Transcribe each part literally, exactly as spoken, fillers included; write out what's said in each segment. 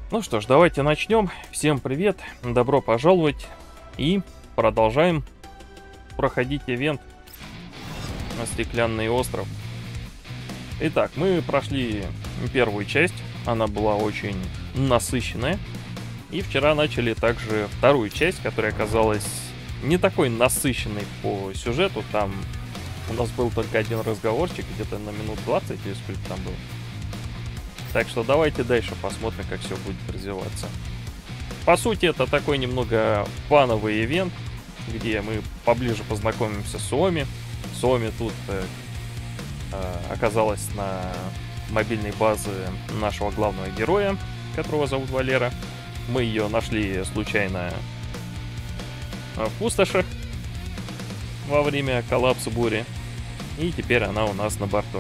Ну что ж, давайте начнем. Всем привет, добро пожаловать. И продолжаем проходить ивент на Стеклянный остров. Итак, мы прошли первую часть. Она была очень насыщенная. И вчера начали также вторую часть, которая оказалась не такой насыщенной по сюжету. Там у нас был только один разговорчик, где-то на минут двадцать или сколько там было. Так что давайте дальше посмотрим, как все будет развиваться. По сути, это такой немного фановый ивент, где мы поближе познакомимся с Оми. Оми тут э, э, оказалась на мобильной базе нашего главного героя, которого зовут Валера. Мы ее нашли случайно в пустошах во время коллапса бури. И теперь она у нас на борту.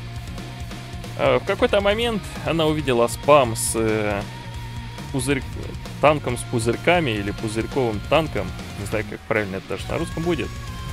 В какой-то момент она увидела спам с э, пузырь... танком с пузырьками или пузырьковым танком. Не знаю, как правильно это даже на русском будет.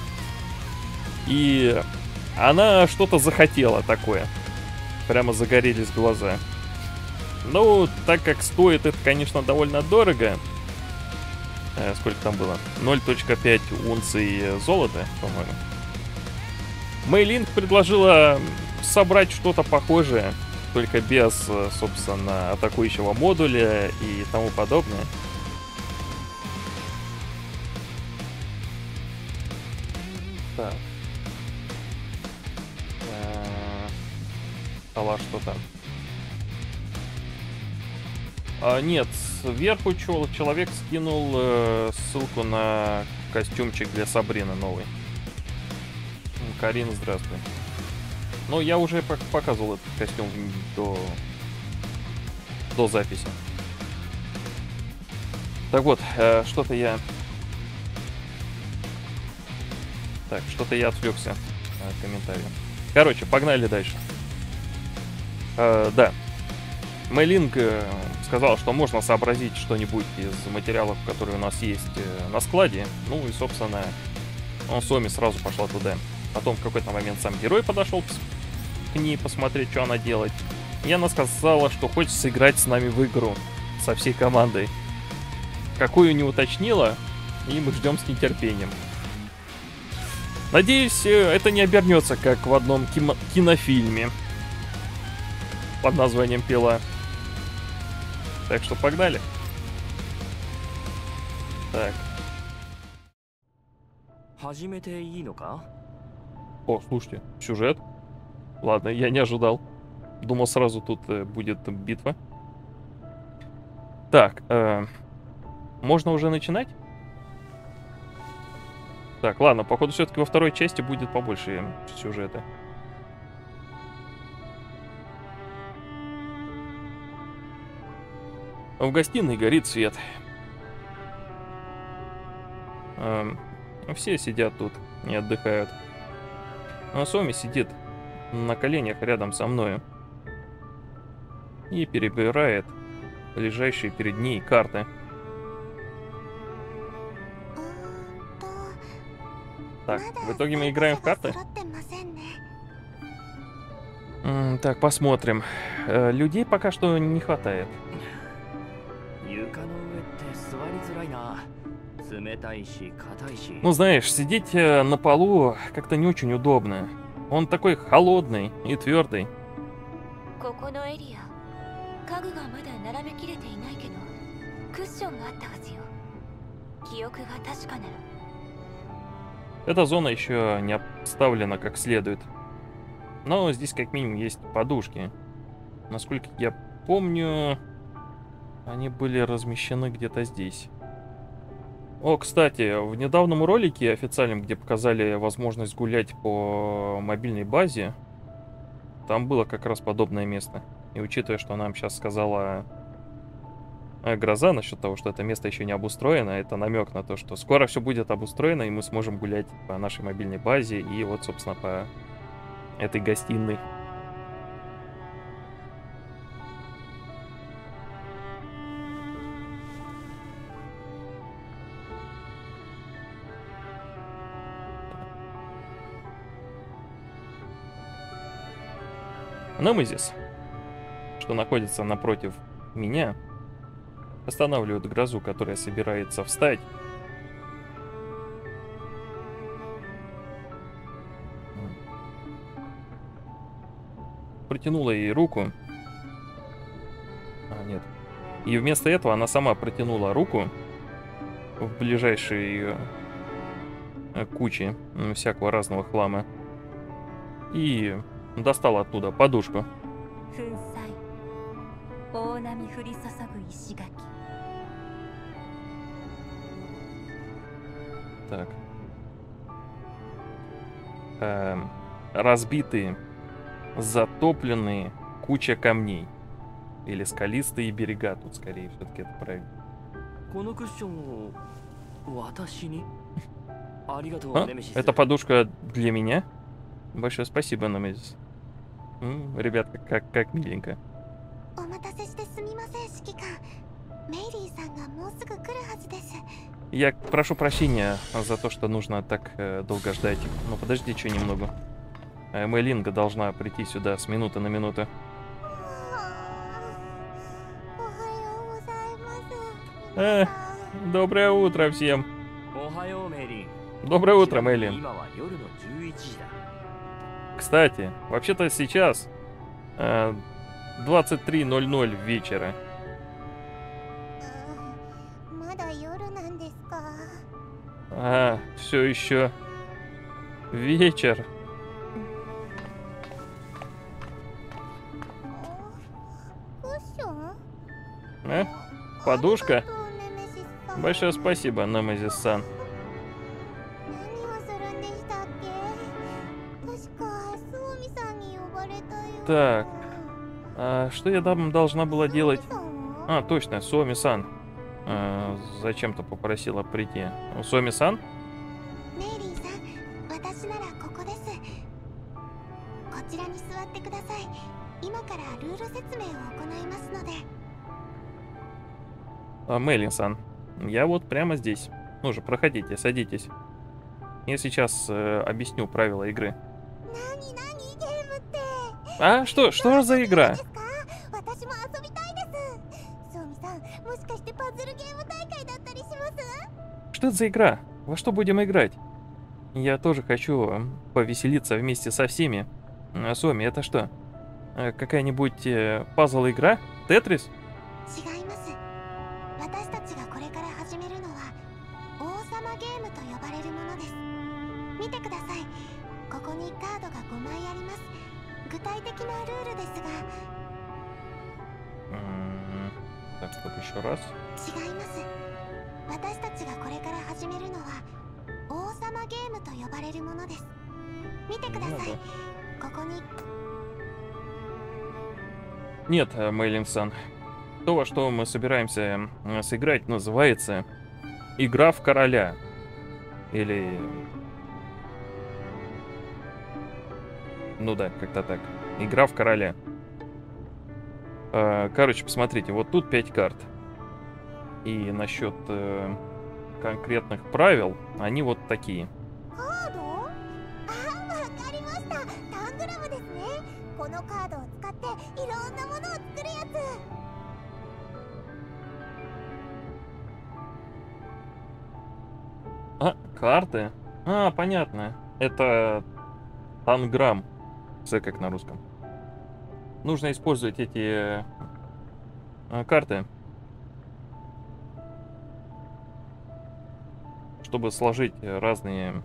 И она что-то захотела такое. Прямо загорелись глаза. Ну, так как стоит это, конечно, довольно дорого. Э, сколько там было? ноль целых пять унций золота, по-моему. Мэйлинг предложила собрать что-то похожее, только без, собственно, атакующего модуля и тому подобное. Так. Стала что там? А, нет, сверху человек скинул э, ссылку на костюмчик для Сабрины новый. Карина, здравствуй. Ну, я уже показывал этот костюм до, до записи. Так вот, э, что-то я... Так, что-то я отвлекся от комментариев. Короче, погнали дальше. Э, да. Мэйлинг э, сказал, что можно сообразить что-нибудь из материалов, которые у нас есть э, на складе. Ну и, собственно, он с Оми сразу пошла туда. Потом в какой-то момент сам герой подошел к ней посмотреть, что она делает. И она сказала, что хочет сыграть с нами в игру. Со всей командой. Какую не уточнила, и мы ждем с нетерпением. Надеюсь, это не обернется, как в одном кино кинофильме под названием «Пила». Так что погнали. Так. О, слушайте, сюжет. Ладно, я не ожидал. Думал, сразу тут э, будет битва. Так, э, можно уже начинать? Так, ладно, походу все-таки во второй части будет побольше сюжета. В гостиной горит свет. Э, все сидят тут и отдыхают. А Соми сидит на коленях рядом со мною и перебирает лежащие перед ней карты. Так, в итоге мы играем в карты? М, так, посмотрим. Э, людей пока что не хватает. Ну, знаешь, сидеть э, на полу как-то не очень удобно. Он такой холодный и твердый. Эта зона еще не обставлена как следует. Но здесь как минимум есть подушки. Насколько я помню, они были размещены где-то здесь. О, кстати, в недавнем ролике официальном, где показали возможность гулять по мобильной базе, там было как раз подобное место. И учитывая, что нам сейчас сказала Гроза насчет того, что это место еще не обустроено, это намек на то, что скоро все будет обустроено, и мы сможем гулять по нашей мобильной базе и вот, собственно, по этой гостиной. Немезис, что находится напротив меня, Останавливают грозу, которая собирается встать. Протянула ей руку. А, нет. И вместо этого она сама протянула руку в ближайшие кучи всякого разного хлама. И достала оттуда подушку. Так. Эм, разбитые, затопленные куча камней. Или скалистые берега, тут скорее все-таки это правильно. А? Это подушка для меня? Большое спасибо, Немезис. М, ребятка, как, как миленько. Я прошу прощения за то, что нужно так э, долго ждать. Но подожди еще немного. Э, Мэйлинга должна прийти сюда с минуты на минуту. Э, доброе утро всем. Доброе утро, Мэйлин. Кстати, вообще-то сейчас э, двадцать три ноль ноль вечера. А, все еще вечер. А? Подушка? Большое спасибо, Немезис-сан. Так, а что я там должна была делать? А, точно, Суоми-сан. А, зачем-то попросила прийти. Суоми-сан? А, Мэйлин-сан, я вот прямо здесь. Ну же, проходите, садитесь. Я сейчас э, объясню правила игры. А, что? Что за игра? Что это за игра? Во что будем играть? Я тоже хочу повеселиться вместе со всеми. Суоми, это что? Какая-нибудь э, пазл-игра? Тетрис? Так, вот еще раз. Нет, Мэйлин-сан. То, во что мы собираемся сыграть, называется «Игра в короля». Или... Ну да, как-то так. «Игра в короля». Короче, посмотрите, вот тут пять карт. И насчет э, конкретных правил, они вот такие. А, карты? А, понятно. Это танграмм. З как на русском. Нужно использовать эти э, карты, чтобы сложить разные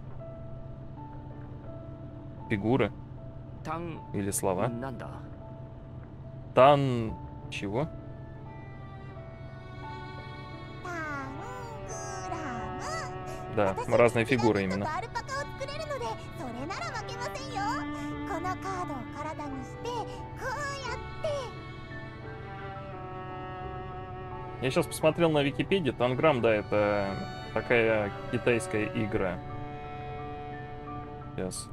фигуры или слова. Тан... чего? Да, разные фигуры именно. Я сейчас посмотрел на Википедии, танграмм, да, это такая китайская игра. Сейчас.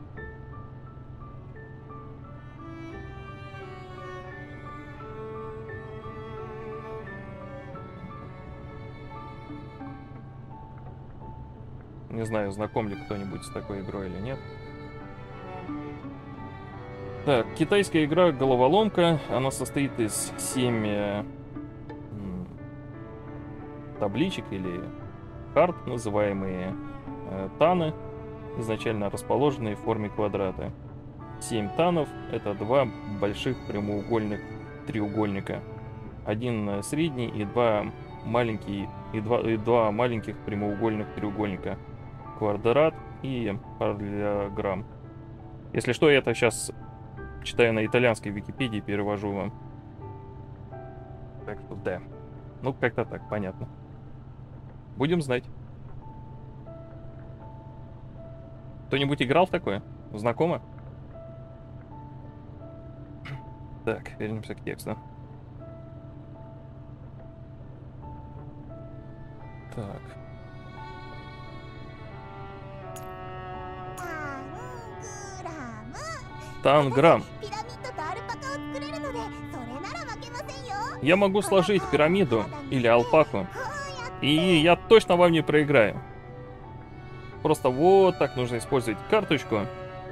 Не знаю, знаком ли кто-нибудь с такой игрой или нет. Так, китайская игра головоломка. Она состоит из семи табличек или карт, называемые э, таны, изначально расположенные в форме квадрата. семь танов — это два больших прямоугольных треугольника. Один средний и два маленькие и два, и два маленьких прямоугольных треугольника. Квадрат и параллелограмм. Если что, я это сейчас читаю на итальянской Википедии, перевожу вам. Так что да. Ну, как-то так, понятно. Будем знать. Кто-нибудь играл в такое? Знакомо? Так, вернемся к тексту. Так. Танграм. Я могу сложить пирамиду или алпаку, и я точно вам не проиграю. Просто вот так нужно использовать карточку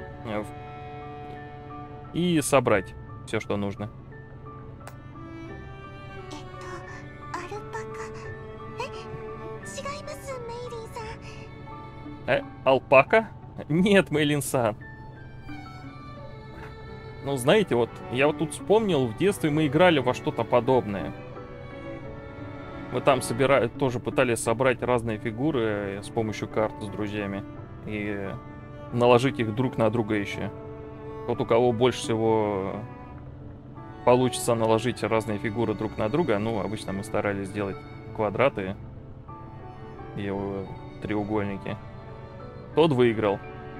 и собрать все, что нужно. Э, алпака? Нет, Мэйлин-сан. Ну, знаете, вот, я вот тут вспомнил, в детстве мы играли во что-то подобное. Мы там собирали, тоже пытались собрать разные фигуры с помощью карт с друзьями. И наложить их друг на друга еще. Вот у кого больше всего получится наложить разные фигуры друг на друга, ну, обычно мы старались сделать квадраты и треугольники. Тот выиграл.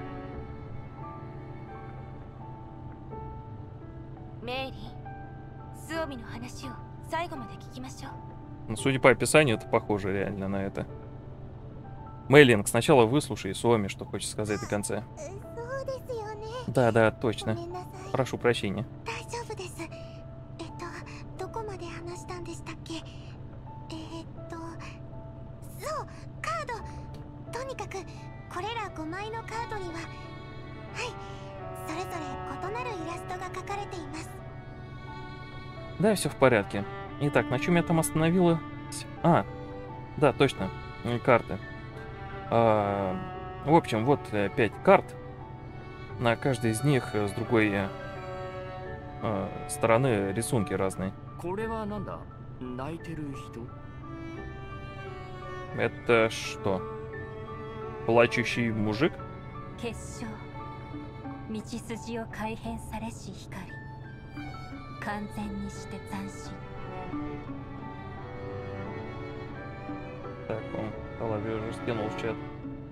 Ну, судя по описанию, это похоже реально на это. Мэйлинг, сначала выслушай Суоми, что хочет сказать до конца. Да, да, точно. Прошу прощения. Да, все в порядке. Итак, на чем я там остановила? А, да, точно. Карты. А, в общем, вот пять карт. На каждой из них с другой а, стороны рисунки разные. Это что? Плачущий мужик? Так, он голове уже скинул в чат.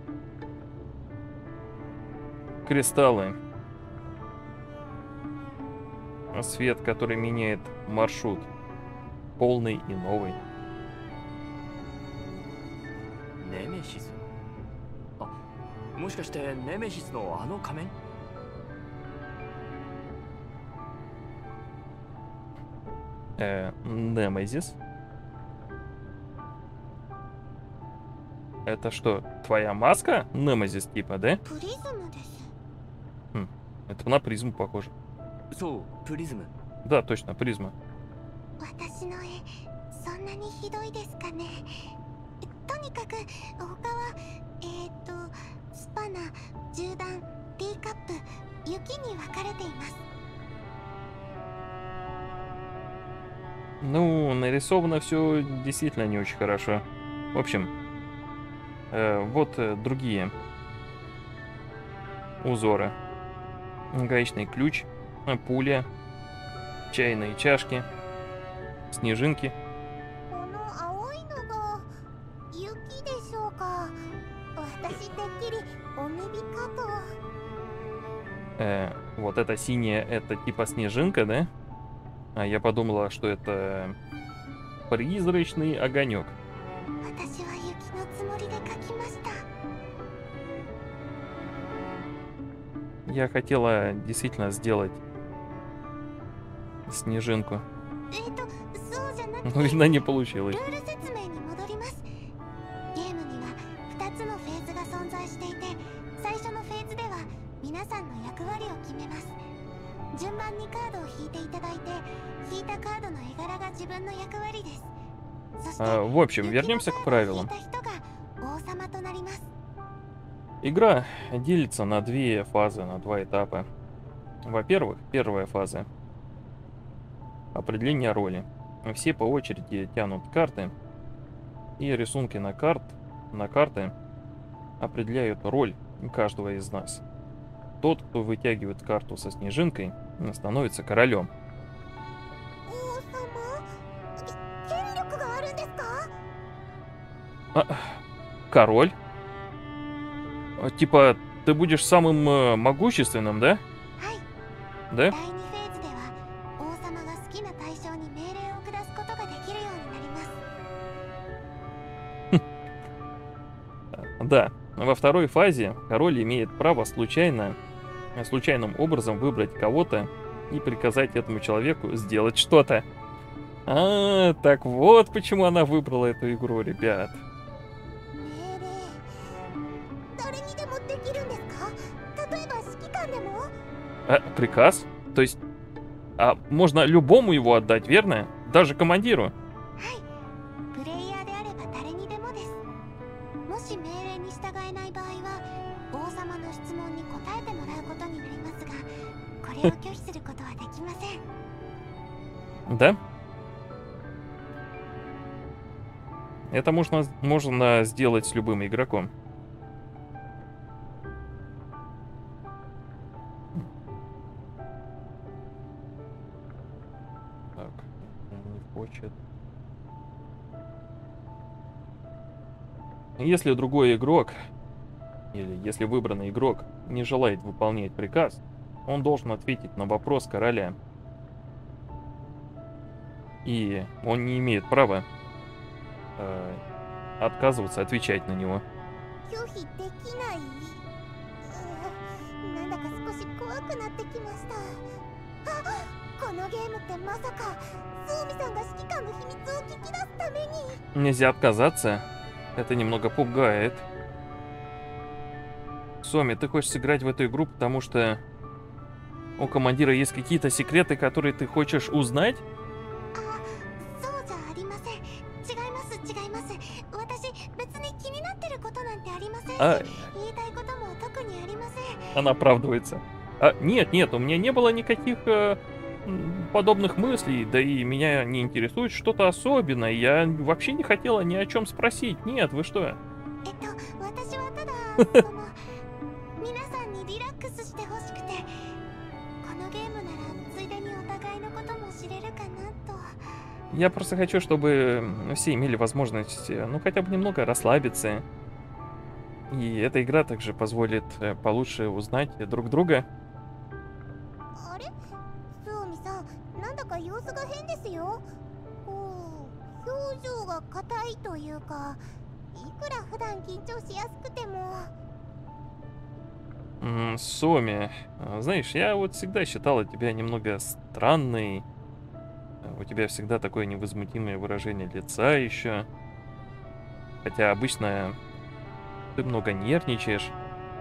Кристаллы. Свет, который меняет маршрут. Полный и новый. Немесис? А, может, Немесисのあの仮面? Э, Немезис? Это что, твоя маска? Немезис типа, да? Хм, это на призму похоже. Да, точно, призма. Ну, нарисовано все действительно не очень хорошо. В общем, э, вот э, другие узоры. Гаечный ключ, пуля, чайные чашки, снежинки. Э, вот эта синяя, это типа снежинка, да? А я подумала, что это призрачный огонек. Я хотела действительно сделать снежинку. Но, видно, не получилось. А, в общем, вернемся к правилам. Игра делится на две фазы, на два этапа. Во-первых, первая фаза — определение роли. Все по очереди тянут карты, и рисунки на, карт, на карты определяют роль каждого из нас. Тот, кто вытягивает карту со снежинкой, становится королем. А, король? Типа, ты будешь самым э, могущественным, да? Да? Да. Во второй фазе король имеет право случайно, случайным образом выбрать кого-то и приказать этому человеку сделать что-то. А, так вот почему она выбрала эту игру, ребят. А, приказ? То есть, а можно любому его отдать, верно? Даже командиру? Да? Это можно, можно сделать с любым игроком. Так, не хочет. Если другой игрок, или если выбранный игрок не желает выполнять приказ, он должен ответить на вопрос короля. И он не имеет права э, отказываться отвечать на него. Нельзя отказаться. Это немного пугает. Соми, ты хочешь сыграть в эту игру, потому что у командира есть какие-то секреты, которые ты хочешь узнать? А... Она оправдывается. А, нет, нет, у меня не было никаких э, подобных мыслей, да и меня не интересует что-то особенное. Я вообще не хотела ни о чем спросить. Нет, вы что? Я просто хочу, чтобы все имели возможность, ну, хотя бы немного расслабиться. И эта игра также позволит получше узнать друг друга. Соми, знаешь, я вот всегда считала тебя немного странной. У тебя всегда такое невозмутимое выражение лица еще. Хотя обычно ты много нервничаешь.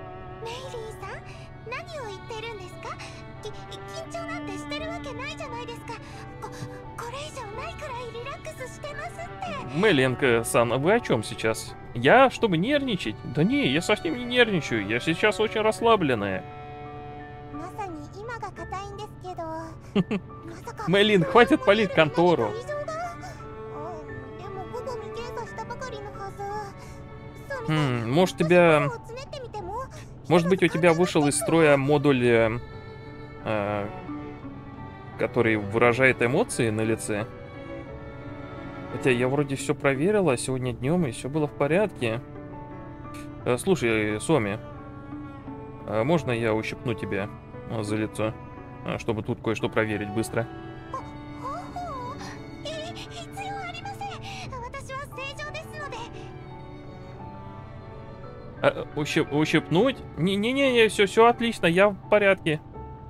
Мэленка-сан, а вы о чем сейчас? Я, чтобы нервничать? Да не, я совсем не нервничаю. Я сейчас очень расслабленная. Мэлин, хватит палить контору. Хм, может тебя... Может быть, у тебя вышел из строя модуль, э, э, который выражает эмоции на лице? Хотя я вроде все проверила сегодня днем, и все было в порядке. Э, слушай, Соми, э, можно я ущипну тебя э, за лицо, э, чтобы тут кое-что проверить быстро? А, ущип, ущипнуть? Не-не-не, все, все отлично, я в порядке.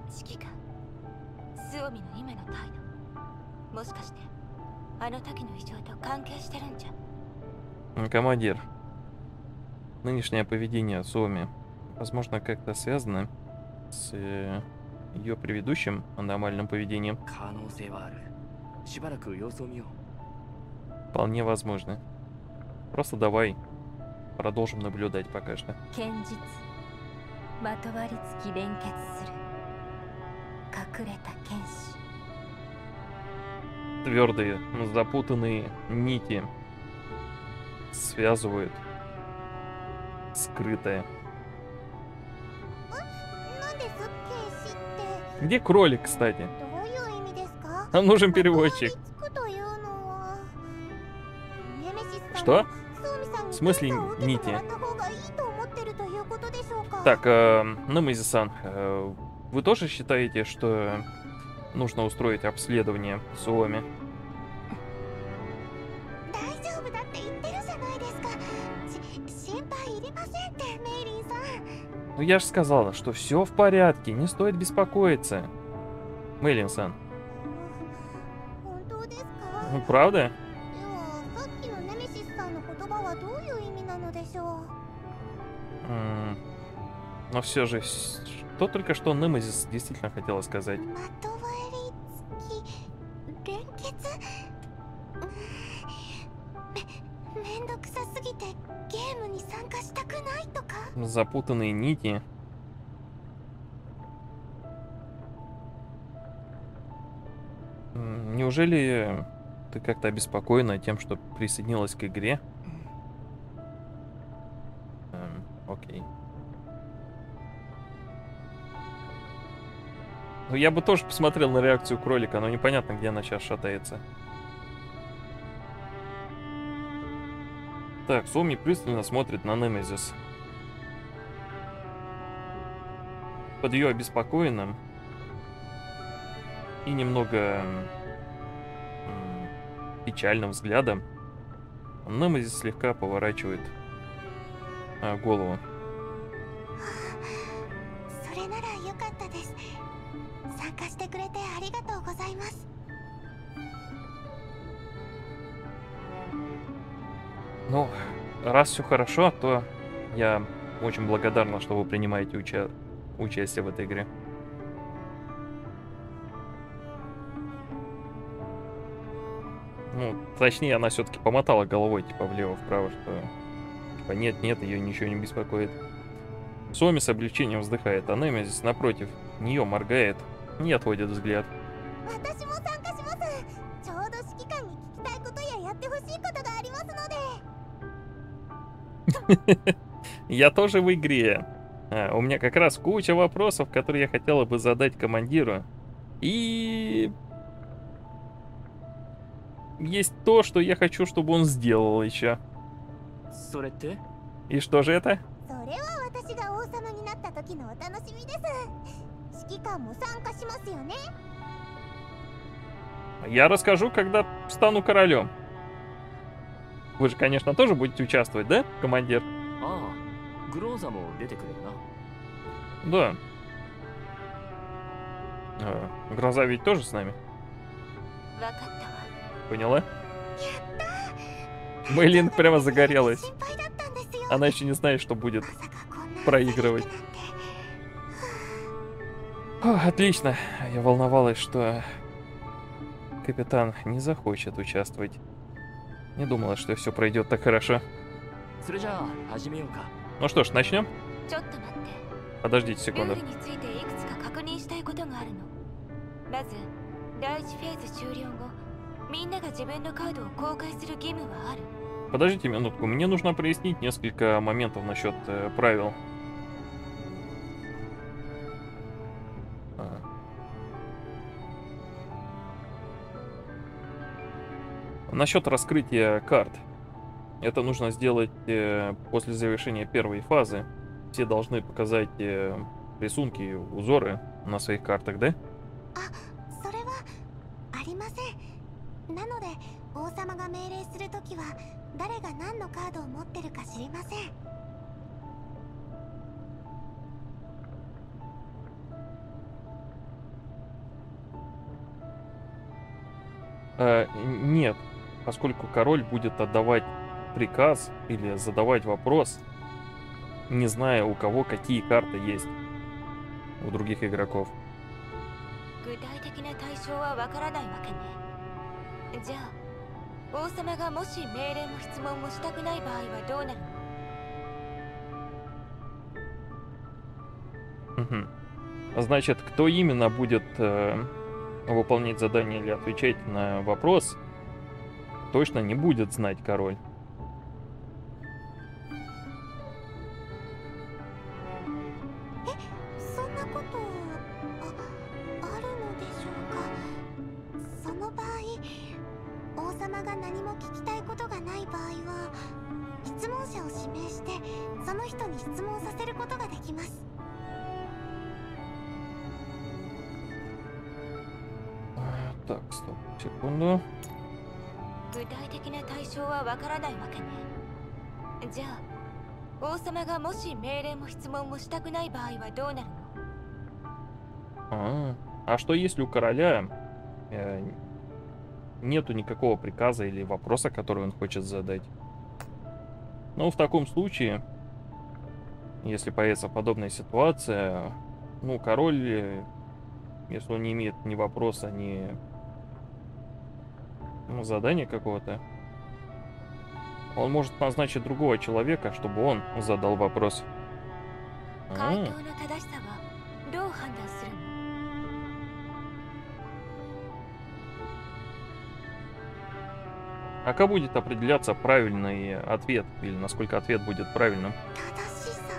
Командир, нынешнее поведение Соми, возможно, как-то связано с э, ее предыдущим аномальным поведением. Вполне возможно. Просто давай продолжим наблюдать пока что. 堅実まとわりつき連結する隠れた剣士 Твердые, запутанные нити связывают скрытое. なんです剣士って Где кролик, кстати? どういう意味ですか Нам нужен переводчик. まとわりつくというのはネメシスさん Что? ソウミさんに В смысле 検査を受けて нити? もらった方がいいと思ってるということでしょうか Так, э, Немезис-сан, э, вы тоже считаете, что нужно устроить обследование Суоми? 大丈夫だって言ってるじゃないですかし心配いりませんってメイリンさん Ну я же сказала, что все в порядке, не стоит беспокоиться. Мэйлин-сан. 本当ですか Ну, правда? ではさっきのネメシスさんの言葉はどういう意味なのでしょう М, Но все же, с- что только что Немезис действительно хотела сказать? まとわりつき連結めめんどくさすぎてゲームに参加したくないとか Запутанные нити. М, Неужели ты как-то обеспокоена тем, что присоединилась к игре? Эм, окей. Ну, я бы тоже посмотрел на реакцию кролика, но непонятно, где она сейчас шатается. Так, Суоми пристально смотрит на Немезис. Под ее обеспокоенным и немного м, печальным взглядом Немезис слегка поворачивает а, голову. それならよかったです参加してくれてありがとうございます Ну, раз все хорошо, то я очень благодарна, что вы принимаете уча- участие в этой игре. Ну, точнее, она все-таки помотала головой, типа, влево-вправо, что... Типа, нет-нет, ее ничего не беспокоит. Суоми с облегчением вздыхает, а Немезис, напротив, нее моргает, не отводит взгляд. 私も参加しますちょうど指揮官に聞きたいことややってほしいことがありますので Я тоже в игре. А, у меня как раз куча вопросов, которые я хотела бы задать командиру. И... Есть то, что я хочу, чтобы он сделал еще. それって И что же это? それは私が王様になった時のお楽しみです指揮官も参加しますよね Я расскажу, когда стану королем. Вы же, конечно, тоже будете участвовать, да, командир? ああグローザも出てくれるな Да. А, Гроза ведь тоже с нами. わかったわ Поняла? Мэйлин прямо загорелась. 心配だったんですよ Она еще не знает, что будет まさかこんな проигрывать. なんて О, отлично. Я волновалась, что капитан не захочет участвовать. Не думала, что все пройдет так хорошо. それじゃあ始めようか Ну что ж, начнем? ちょっと待って Подождите ル секунду. ールについていくつか確認したいことがあるのまず第一フェーズ終了後みんなが自分のカードを公開する義務はある Подождите минутку. Мне нужно прояснить несколько моментов насчет э, правил. А. Насчет раскрытия карт. Это нужно сделать э, после завершения первой фазы. Все должны показать э, рисунки, узоры на своих картах, да? それはありませんなので王様が命令するときは誰が何のカードを持ってるか知りません Э, нет, поскольку король будет отдавать приказ или задавать вопрос, не зная, у кого какие карты есть у других игроков. 具体的な対象はわからないわけねじゃあ王様がもし命令も質問もしたくない場合はどうなるの？ Мгм. Значит, кто именно будет э, выполнять задание или отвечать на вопрос, точно не будет знать король. そんなことあ、あるのでしょうか。その場合、王様が何も聞きたいことがない場合は質問者を指名してその人に質問させることができます。 Так, стоп, секунду. 具体的な対象はわからないわけね。じゃあ王様がもし命令も質問もしたくない場合はどうなるの？ А, а что если у короля э, нету никакого приказа или вопроса, который он хочет задать? Ну, в таком случае, если появится подобная ситуация, ну, король, э, если он не имеет ни вопроса, ни ну, задания какого-то, он может назначить другого человека, чтобы он задал вопрос. 回 А, 答の正しさはどう判断するの？ а как будет определяться правильный ответ, или насколько ответ будет правильным? 正しさ。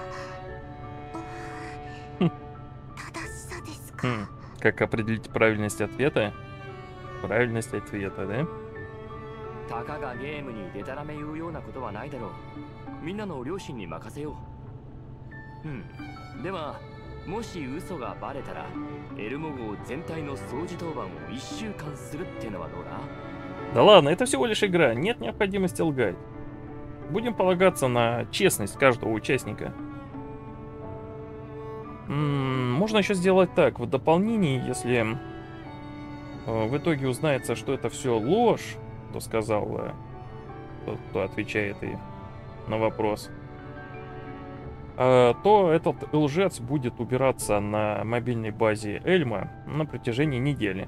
ふん正しさですか。 Хм, как определить правильность ответа? Правильность ответа, да? たかがゲームにデタラメ言うようなことはないだろう。みんなの両親に任せよう。うん。では、もし嘘がバレたら、エルモ号全体の掃除当番をいっしゅうかんするってのはどうだ？ Да ладно, это всего лишь игра, нет необходимости лгать. Будем полагаться на честность каждого участника. М-м, можно еще сделать так, в дополнении, если э, в итоге узнается, что это все ложь, то сказал э, тот, кто отвечает и на вопрос, э, то этот лжец будет убираться на мобильной базе Эльма на протяжении недели.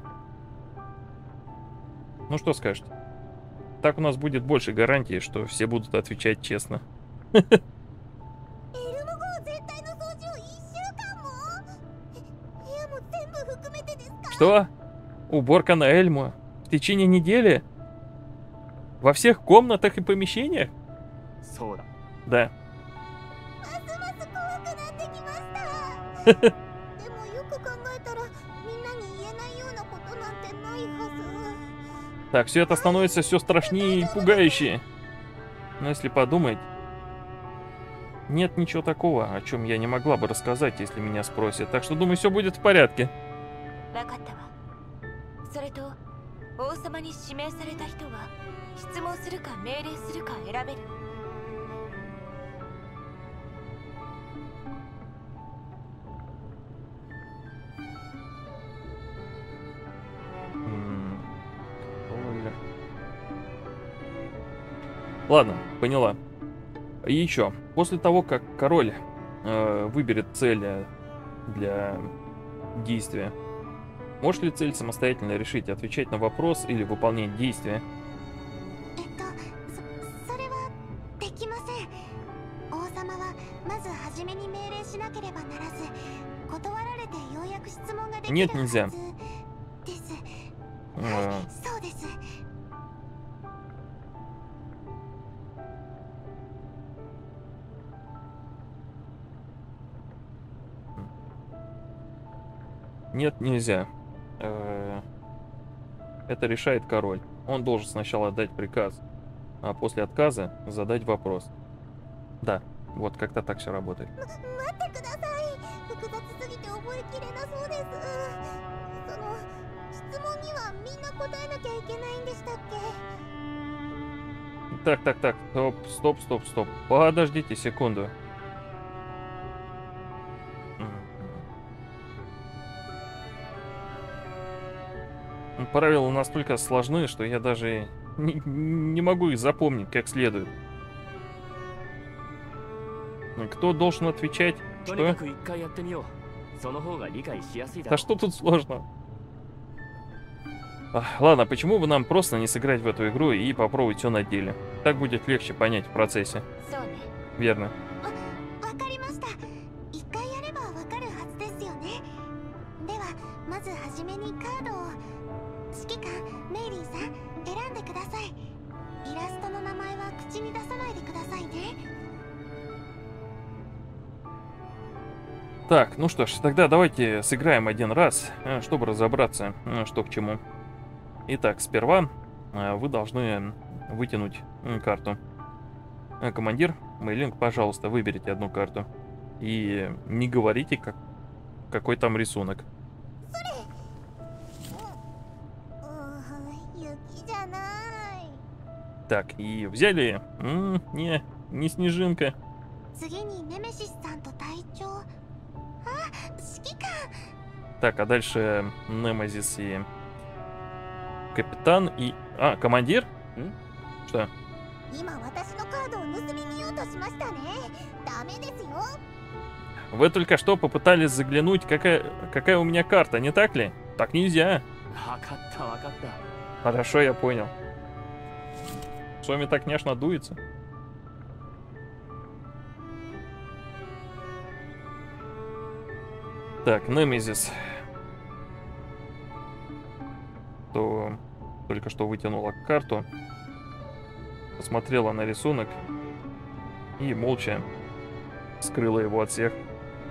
Ну что скажете? Так у нас будет больше гарантий, что все будут отвечать честно. エルモ号全体の掃除をいっしゅうかんも？部屋も全部含めてですか？ Что? Уборка на Эльму? В течение недели? Во всех комнатах и помещениях? そうだ。 Да. ますます怖くなってきました。でもよく考えたらみんなに言えないようなことなんてないはず。 Так, все это становится все страшнее и пугающе. Но если подумать, нет ничего такого, о чем я не могла бы рассказать, если меня спросят. Так что, думаю, все будет в порядке. わかったわ。それと王様に指名された人は質問するか命令するか選べる。 М, Оля. Ладно, поняла. И еще, после того, как король э, выберет цель э, для действия, может ли цель самостоятельно решить, отвечать на вопрос или выполнять действие? えっと、そ、それはできません。王様はまず初めに命令しなければならず、断られてようやく質問ができる Нет, はず нельзя. です。 Э, はい、そうです。 Нет, нельзя. Э, Это решает король. Он должен сначала дать приказ, а после отказа задать вопрос. Да, вот как-то так все работает. ま、待ってください。複雑すぎて覚えきれなそうです。その、質問にはみんな答えなきゃいけないんでしたっけ？ Так, так, так, стоп, стоп, стоп, стоп. Подождите секунду. М. Правила настолько сложны, что я даже не, не могу их запомнить как следует. Кто должен отвечать? とにか Что? く一回やってみよう。その方が理解しやすいだろ Да う。 что тут сложно? Ах, ладно, почему бы нам просто не сыграть в эту игру и попробовать все на деле? Так будет легче понять в процессе. そうね。 Верно. わかりました。一回やればわかるはずですよね。ではまずはじめにカードを。指揮官メイリーさん選んでください。イラストの名前は口に出さないでくださいね。 Так, ну что ж, тогда давайте сыграем один раз, э, чтобы разобраться, э, что к чему. Итак, сперва э, вы должны вытянуть э, карту. Э, Командир, Мэйлинг, пожалуйста, выберите одну карту. И не говорите, как, какой там рисунок. うー雪じゃない。 Так, и взяли... М, не, не снежинка. 次にネメシスさんと隊長。あ、指揮官。 Так, а дальше Немезис и капитан и... А, командир? М? Что? 今私のカードを盗み見ようとしましたね。ダメですよ。 Вы только что попытались заглянуть, какая, какая у меня карта, не так ли? Так нельзя. わかったわかった。 Хорошо, я понял. С вами так няшно дуется. Так, Немезис. То только что вытянула карту, посмотрела на рисунок и молча скрыла его от всех.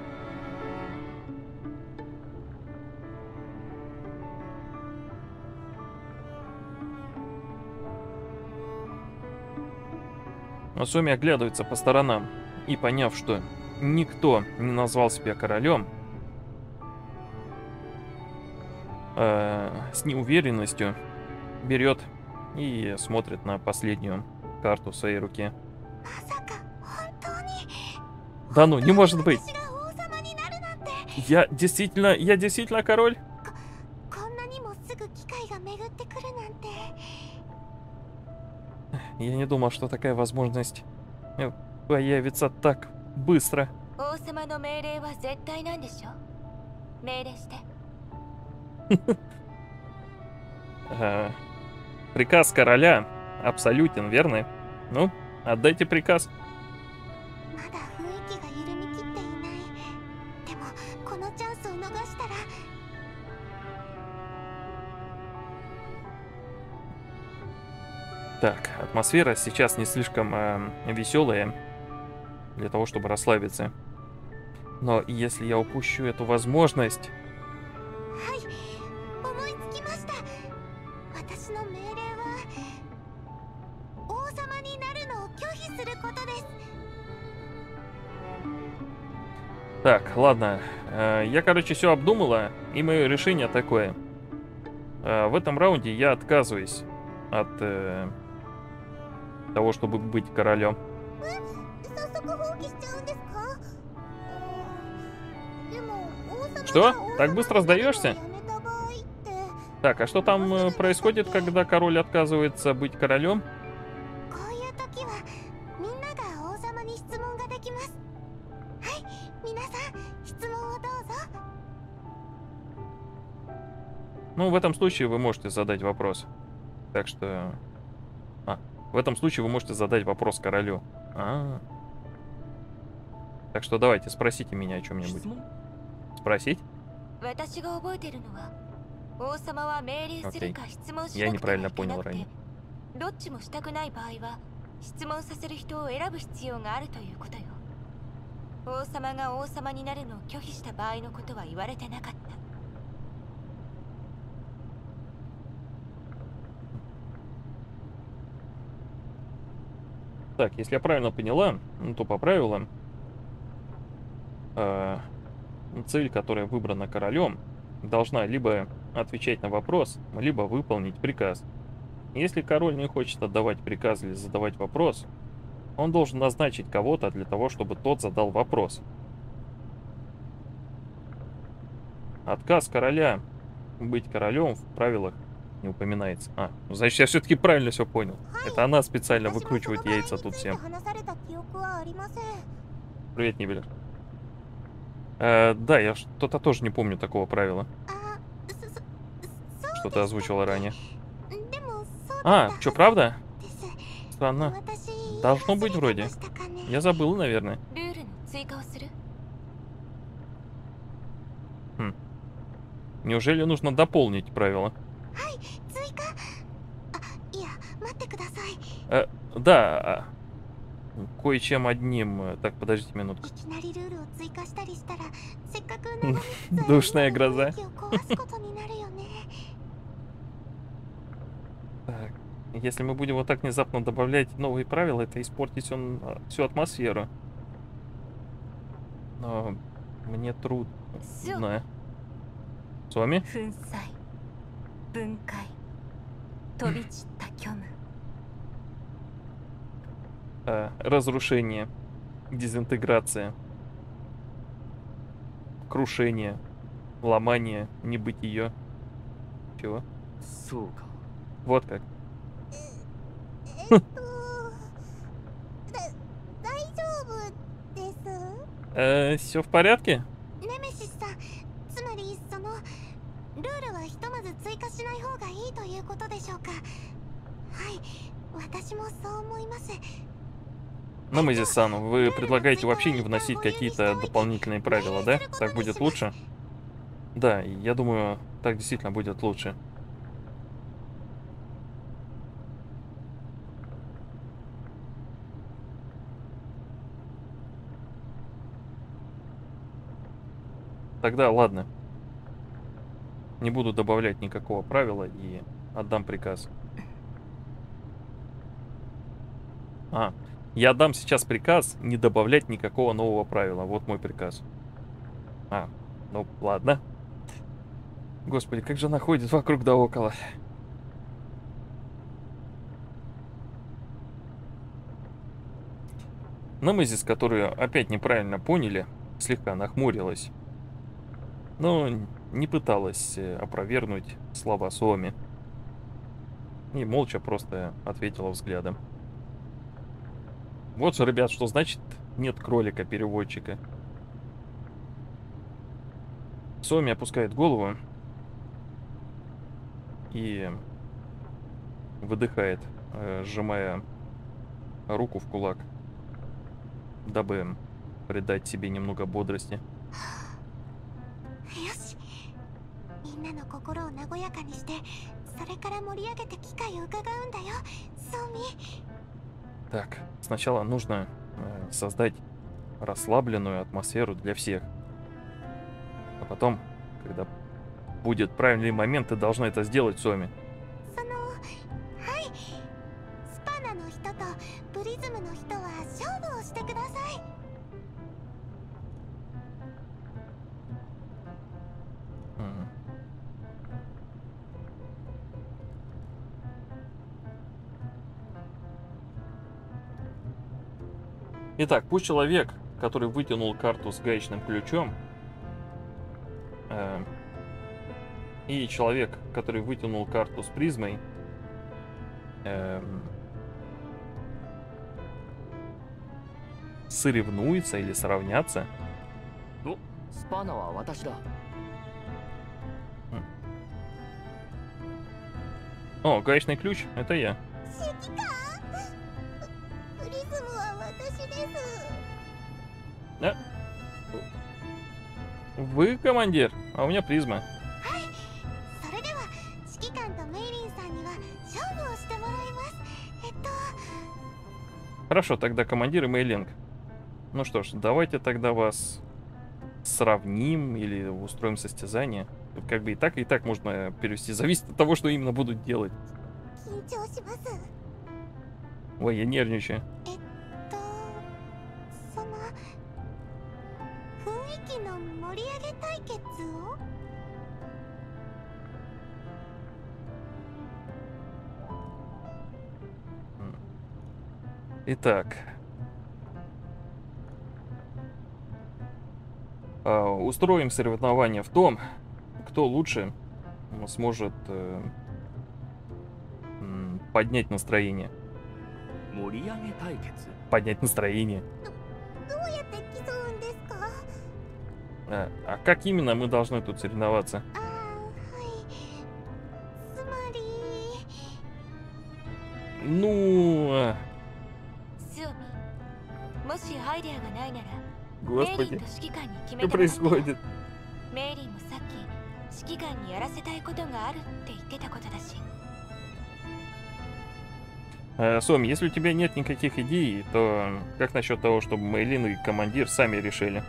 Асуми оглядывается по сторонам и, поняв, что никто не назвал себя королем, э, с неуверенностью берет и смотрит на последнюю карту в своей руке. まさか本当に Да ну, не может быть! 私が王様になるなんて。 Я действительно, я действительно король? こんなにもすぐ機会が巡ってくるなんて。 Я не думал, что такая возможность э, появится так быстро. 王様の命令は絶対なんでしょ。命令して。 Э, Приказ короля абсолютен, верно? Ну, отдайте приказ. まだ雰囲気が緩みきっていない。でもこのチャンスを逃したら。 Так, атмосфера сейчас не слишком э, веселая для того, чтобы расслабиться. Но если я упущу эту возможность... はい思いつきました。私の命令は王様になるのを拒否することです。 Так, ладно. Э, я, короче, все обдумала, и мое решение такое. Э, в этом раунде я отказываюсь от э, того, чтобы быть королем. 早速放棄しちゃうんですか？でも王様が Что? 王様 Так быстро сдаешься? になるのをやめた場合って Так, а что там э, происходит, когда король отказывается быть королем? こういう時はみんなが王様に質問ができます。はい、皆さん質問をどうぞ。 Ну, в этом случае вы можете задать вопрос. Так что... А, в этом случае вы можете задать вопрос королю. А. Так что давайте, спросите меня о чем-нибудь. 質問 Спросить? 私が覚えてるのは、王様は命令するか質問し Я なくてはい неправильно けな понял くて ранее. どっちもしたくない場合は質問させる人を選ぶ必要があるということよ。王様が王様になるのを拒否した場合のことは言われてなかった。 Так, если я правильно поняла, ну, то по правилам э, цель, которая выбрана королем, должна либо отвечать на вопрос, либо выполнить приказ. Если король не хочет отдавать приказ или задавать вопрос, он должен назначить кого-то для того, чтобы тот задал вопрос. Отказ короля быть королем в правилах не упоминается. А, ну, значит, я все-таки правильно все понял. Это она специально 私も выкручивает その場合に яйца тут ついて всем. 話された記憶はありません。 Привет, Нибель. Э, да, я что-то тоже не помню такого правила. あ、そ、そ、そう что ты озвучила ранее. А, что, правда? Странно. Должно быть вроде. Я забыл, наверное. Хм. Неужели нужно дополнить правила? Э, да. Кое-чем одним. Так, подождите минутку. Душная гроза. Так. Если мы будем вот так внезапно добавлять новые правила, это испортит он всю атмосферу. Но мне трудно. Соми? А, разрушение, дезинтеграция, крушение, ломание, небытие. Чего? Вот как. Э, все в порядке? Намэзи-сан, вы предлагаете вообще не вносить какие-то дополнительные правила, да? Так будет лучше? Да, я думаю, так действительно будет лучше. Тогда ладно. Не буду добавлять никакого правила и отдам приказ. А, я отдам сейчас приказ не добавлять никакого нового правила. Вот мой приказ. А, ну ладно. Господи, как же она ходит вокруг да около. Намэзис, которую опять неправильно поняли, слегка нахмурилась. Но не пыталась опровергнуть слова Суоми. И молча просто ответила взглядом. Вот же, ребят, что значит нет кролика-переводчика. Суоми опускает голову и выдыхает, сжимая руку в кулак, дабы придать себе немного бодрости. Так, сначала нужно э, создать расслабленную атмосферу для всех. А потом, когда будет правильный момент, ты должна это сделать, Соми. Итак, пусть человек, который вытянул карту с гаечным ключом, э, и человек, который вытянул карту с призмой, э, соревнуются или сравнятся. О, гаечный ключ, это я. Да. Вы командир, а у меня призма. Хорошо, тогда командир и Мэйлинг. Ну что ж, давайте тогда вас сравним или устроим состязание. Тут как бы и так, и так можно перевести. Зависит от того, что именно будут делать. Ой, я нервничаю. Итак, устроим соревнование в том, кто лучше сможет э, поднять настроение. Поднять настроение. А, а как именно мы должны тут соревноваться? Ну... スオミ、もしアイデアがないならメイ Господи, リンと指揮官に決 что めてもらったら происходит? メイリンもさっき指揮官にやらせたいことがあるって言ってたことだし。 Э, Соми, если у тебя нет никаких идей, то как насчет того, чтобы Мэйлин и командир сами решили?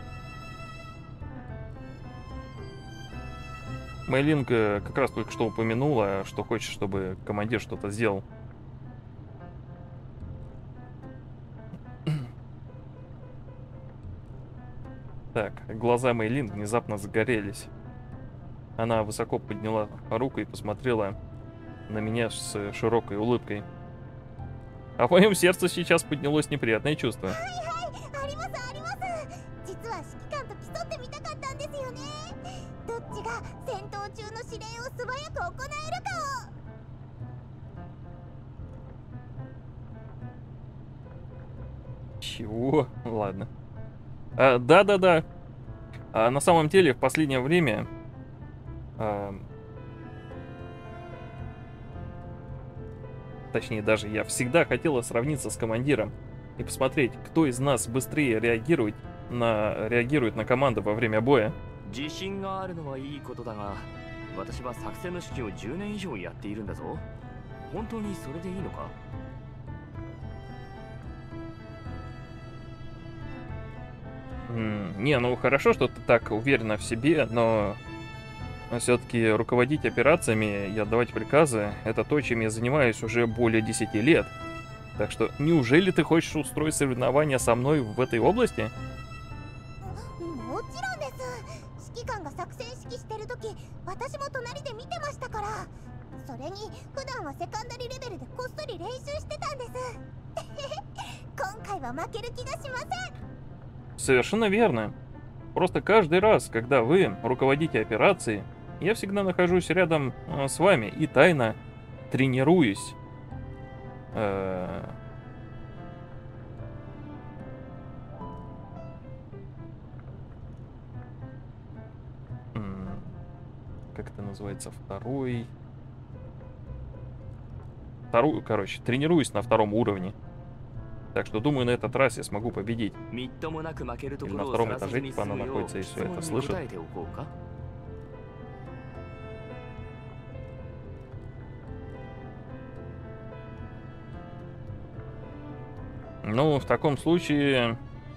Мэйлин э, как раз только что упомянула, что хочет, чтобы командир что-то сделал. Так, глаза Мэйлин внезапно загорелись. Она высоко подняла руку и посмотрела на меня с широкой улыбкой. А в моем сердце сейчас поднялось неприятное чувство. ありますあります。実は指揮官と競ってみたかったんですよね。どっちが戦闘中の指令を素早く行えるかを。 Чего? Ладно. А, да-да-да. А, на самом деле, в последнее время... а, точнее, даже я всегда хотела сравниться с командиром и посмотреть, кто из нас быстрее реагирует на, реагирует на команду во время боя. 自信があるのはいいことだが、私は作戦の指揮をじゅうねん以上やっているんだぞ。本当にそれでいいのか？ М, Не, ну хорошо, что ты так уверена в себе, но все-таки руководить операциями и отдавать приказы — это то, чем я занимаюсь уже более десяти лет. Так что неужели ты хочешь устроить соревнования со мной в этой области? もちろんです。指揮官が作戦指揮してるとき、私も隣で見てましたから。それに普段はセカンダリレベルでこっそり練習してたんです。今回は負ける気がしません。 Совершенно верно. Просто каждый раз, когда вы руководите операцией, я всегда нахожусь рядом э, с вами и тайно тренируюсь. Э, м, Как это называется? Второй... Вторую, короче, тренируюсь на втором уровне. Так что думаю, на этот раз я смогу победить. みっともなく負けるとこ Или ろ на を втором さらさず этаже に типа 済 она むよう находится и 質 все 問 это に слышит. 答えておこうか。 Ну, в таком случае...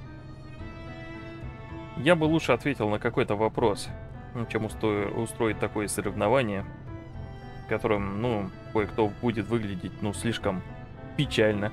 Я бы лучше ответил на какой-то вопрос, ну, чем усто- устроить такое соревнование, в котором, ну, кое-кто будет выглядеть, ну, слишком печально.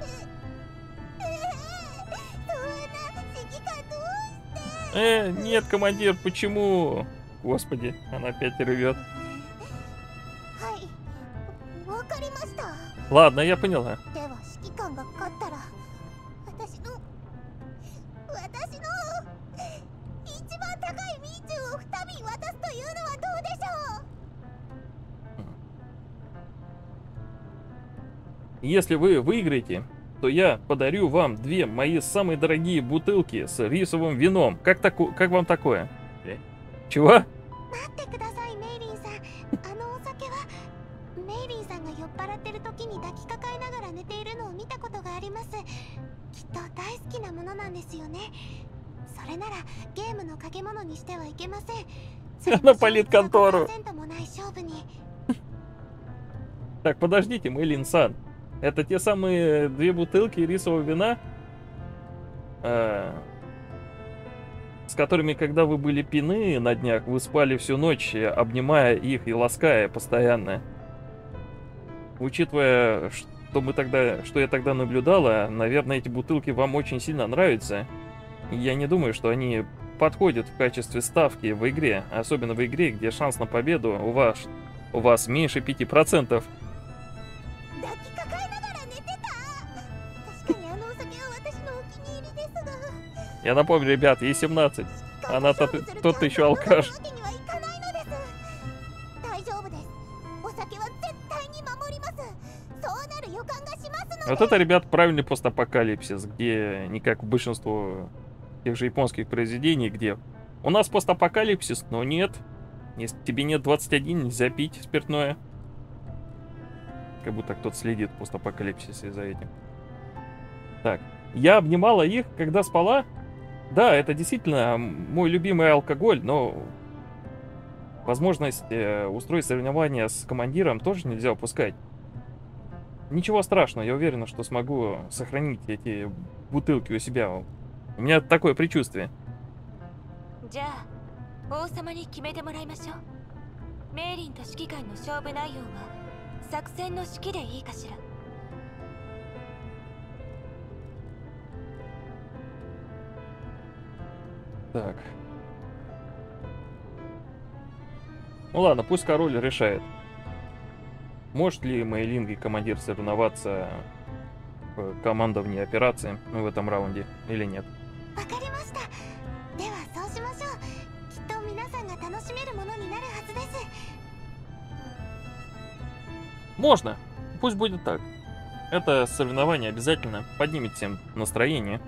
そんな指揮官どうして。 Э, нет, командир, почему? Господи, она опять ревет. はい、わかりました。 Ладно, я поняла. では指揮官が勝ったら、私の私の一番高いミーチューを二瓶渡すというのはどうでしょう。 Если вы выиграете, то я подарю вам две мои самые дорогие бутылки с рисовым вином. Как, таку- как вам такое? Э? Чего? 待ってください、メイリンさん。あのお酒はメイリンさんが酔っ払ってる時に抱きかかえながら寝ているのを見たことがあります。きっと大好きなものなんですよね。それならゲームの掛け物にしてはいけません。それも Она палит контору. ごパーセントもない勝負に。 Так, подождите, Мэйлин-сан. Это те самые две бутылки рисового вина, э, с которыми, когда вы были пьяны на днях, вы спали всю ночь, обнимая их и лаская постоянно. Учитывая, что мы тогда, что я тогда наблюдала, наверное, эти бутылки вам очень сильно нравятся. И я не думаю, что они подходят в качестве ставки в игре, особенно в игре, где шанс на победу у вас, у вас меньше пяти процентов. 抱きかかえながら寝てた。確かにあのお酒は私のお気に入りですが。 Я напомню, ребят, ей семнадцать. Она тот, тот еще алкаш. わけにはいかないのです。大丈夫です。お酒は絶対に守ります。そうなる予感がしますので。 Вот это, ребят, правильный постапокалипсис, где не как большинство тех же японских произведений, где у нас постапокалипсис, но нет. Если тебе нет двадцати одного, нельзя пить спиртное. как будто кто-то следит в постапокалипсисе за этим. Так, я обнимала их, когда спала. Да, это действительно мой любимый алкоголь, но возможность э, устроить соревнования с командиром тоже нельзя упускать. Ничего страшного, я уверена, что смогу сохранить эти бутылки у себя. У меня такое предчувствие. じゃあ王様に決めてもらいましょう。メイリンと指揮官の勝負内容は作戦の指揮でいいかしら。 Так. Ну ладно, пусть король решает. Может ли Мэйлинг и командир соревноваться в командовании операции в этом раунде или нет? わかりました。ではそうしましょう。きっと皆さんが楽しめるものになるはずです。 Можно. Пусть будет так. Это соревнование обязательно поднимет всем настроение.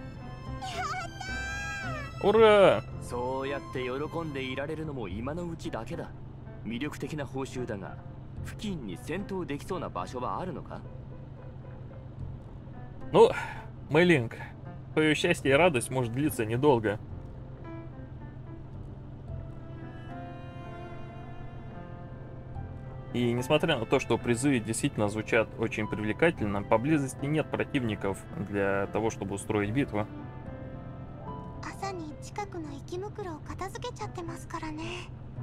Ура! そうやって喜んでいられるのも今のうちだけだ。魅力的な報酬だが、付近に戦闘できそうな場所はあるのか? Ну, Мэйлинг, твое счастье и радость может длиться недолго. И несмотря на то, что призы действительно звучат очень привлекательно, поблизости нет противников для того, чтобы устроить битву. 朝に近くの息袋を片付けちゃってますからね。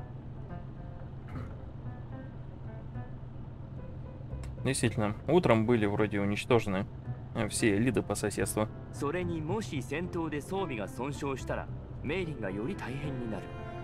Действительно, утром были вроде уничтожены все элиты по соседству. それにもし戦闘で装備が損傷したら、メイリンがより大変になる。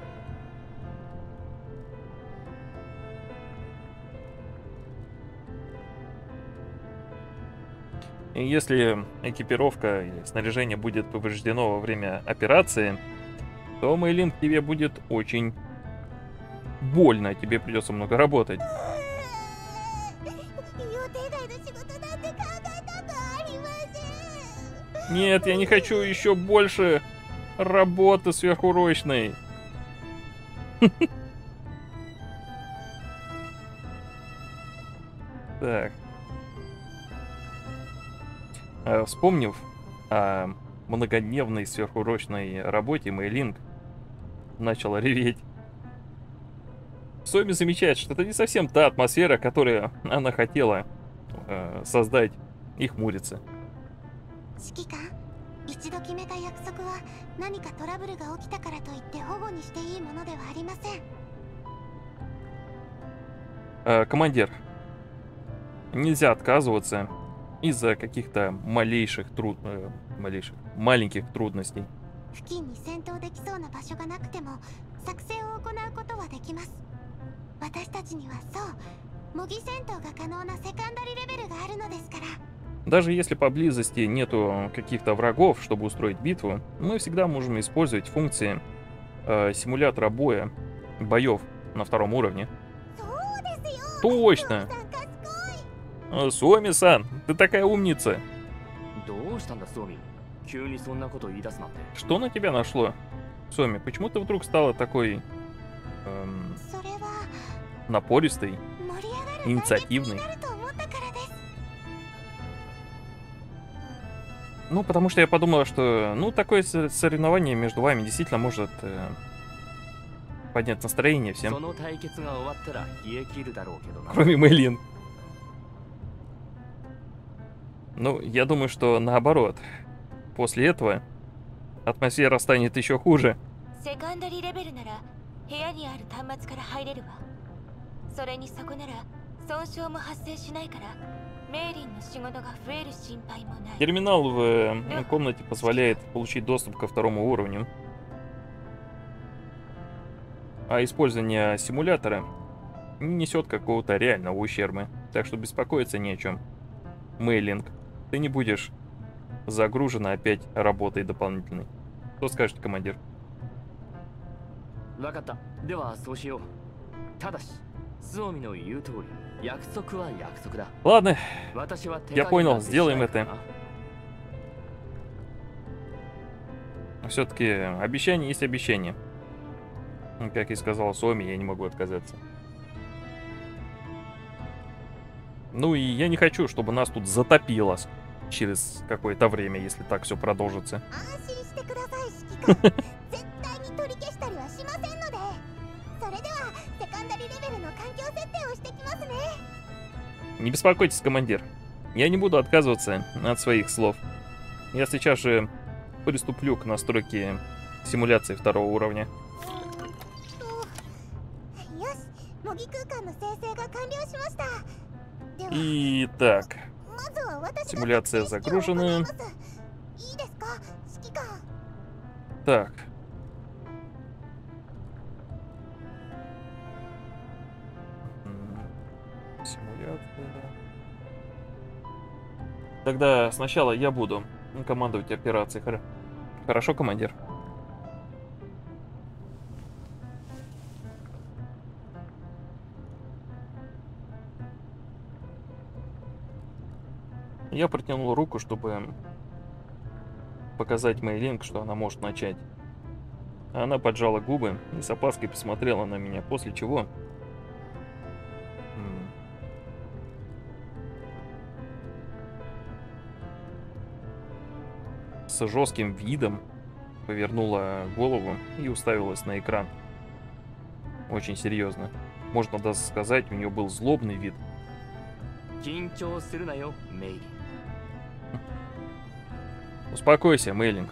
И если экипировка или снаряжение будет повреждено во время операции, то Мэйлинг тебе будет очень больно, тебе придется много работать. Нет, я не хочу еще больше работы сверхурочной. Так. Вспомнив о многодневной сверхурочной работе, Мэйлинг начала реветь. Соми замечает, что это не совсем та атмосфера, которую она хотела э, создать, и хмурится. 指揮官、一度決めた約束は何かトラブルが起きたからといって保護にしていいものではありません。 Э, командир, нельзя отказываться из-за каких-то малейших труд... э, малейших, маленьких трудностей. 付近に戦闘できそうな場所がなくても作戦を行うことはできます。私たちにはそう模擬戦闘が可能なセカンダリレベルがあるのですから。 Даже если поблизости нету каких-то врагов, чтобы устроить битву, мы всегда можем использовать функции э, симулятора боя, боев на втором уровне. Точно! Э, Суоми-сан, ты такая умница! どうしたんだ、ソーミ。急にそんなこと言い出すなんて。 Что на тебя нашло? Суоми, почему ты вдруг стала такой эм, それは напористой, 盛り上がる инициативной? なると思ったからです。 Ну, потому что я подумала, что, ну, такое со- соревнование между вами действительно может э, поднять настроение そ всем, の対決が終わったら冷え切るだろうけどな。 кроме Мэйлин. Ну, я думаю, что наоборот. После этого атмосфера станет еще хуже. セカンダリレベルなら部屋にある端末から入れるわ。それにそこなら損傷も発生しないからメイリンの仕事が増える心配もない。 Терминал в э, комнате позволяет получить доступ ко второму уровню. А использование симулятора не несет какого-то реального ущерба. Так что беспокоиться не о чем. Мэйлинг, ты не будешь загружена опять работой дополнительной. Что скажет командир? わかった。ではそうしよう。ただし、スオミの言う通り、約束は約束だ。 Ладно, 私は手 я 加減 понял, なんてしない сделаем から это. な。 Все-таки обещание есть обещание. Как и сказал Суоми, я не могу отказаться. Ну и я не хочу, чтобы нас тут затопило через какое-то время, если так все продолжится. 安心してください指揮官絶対に取り消したりはしませんのでそれではセカンダリレベルの環境設定をしてきますね Не беспокойтесь, командир. Я не буду отказываться от своих слов. Я сейчас же приступлю к настройке симуляции второго уровня. よし模擬空間の生成が完了しましたでは Итак, まずは私が симуляция 設定式を行い загружена. ますいいですか指揮官 Так. М, Симуляция. Тогда сначала я буду командовать операцией. Хоро- Хорошо, командир? Я протянул руку, чтобы показать Мэйлинг, что она может начать. Она поджала губы и с опаской посмотрела на меня, после чего... м, С жестким видом повернула голову и уставилась на экран. Очень серьезно. Можно даже сказать, у нее был злобный вид. 緊張するなよメイリン Успокойся, Мэйлинг.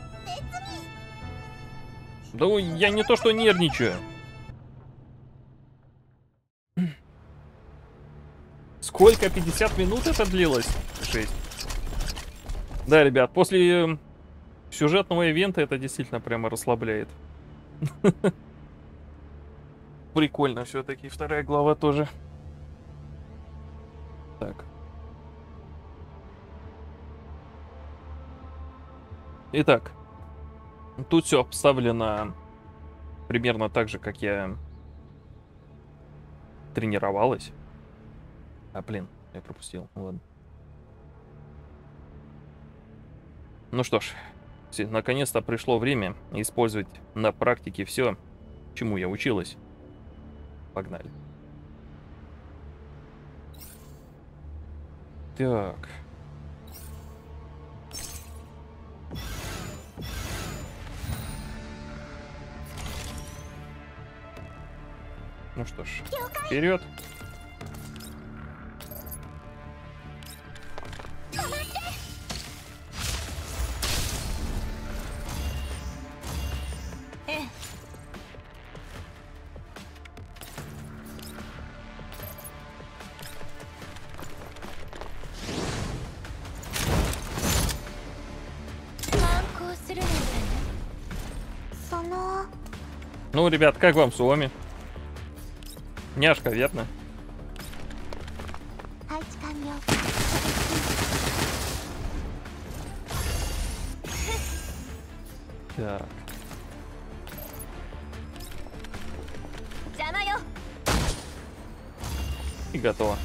Да я не то что нервничаю. Сколько? пятьдесят минут это длилось? шесть. Да, ребят, после э, сюжетного ивента это действительно прямо расслабляет. Прикольно все-таки. Вторая глава тоже. Так. Итак, тут все обставлено примерно так же, как я тренировалась. А, блин, я пропустил. Ладно. Ну что ж, все- наконец-то пришло время использовать на практике все, чему я училась. Погнали. Так. Ну что ж, вперед. Eh. 反抗するなんてね。 その Ну, ребят, как вам Суоми? Няшка, верно? 配置完了 Так. 邪魔よ。 И готово.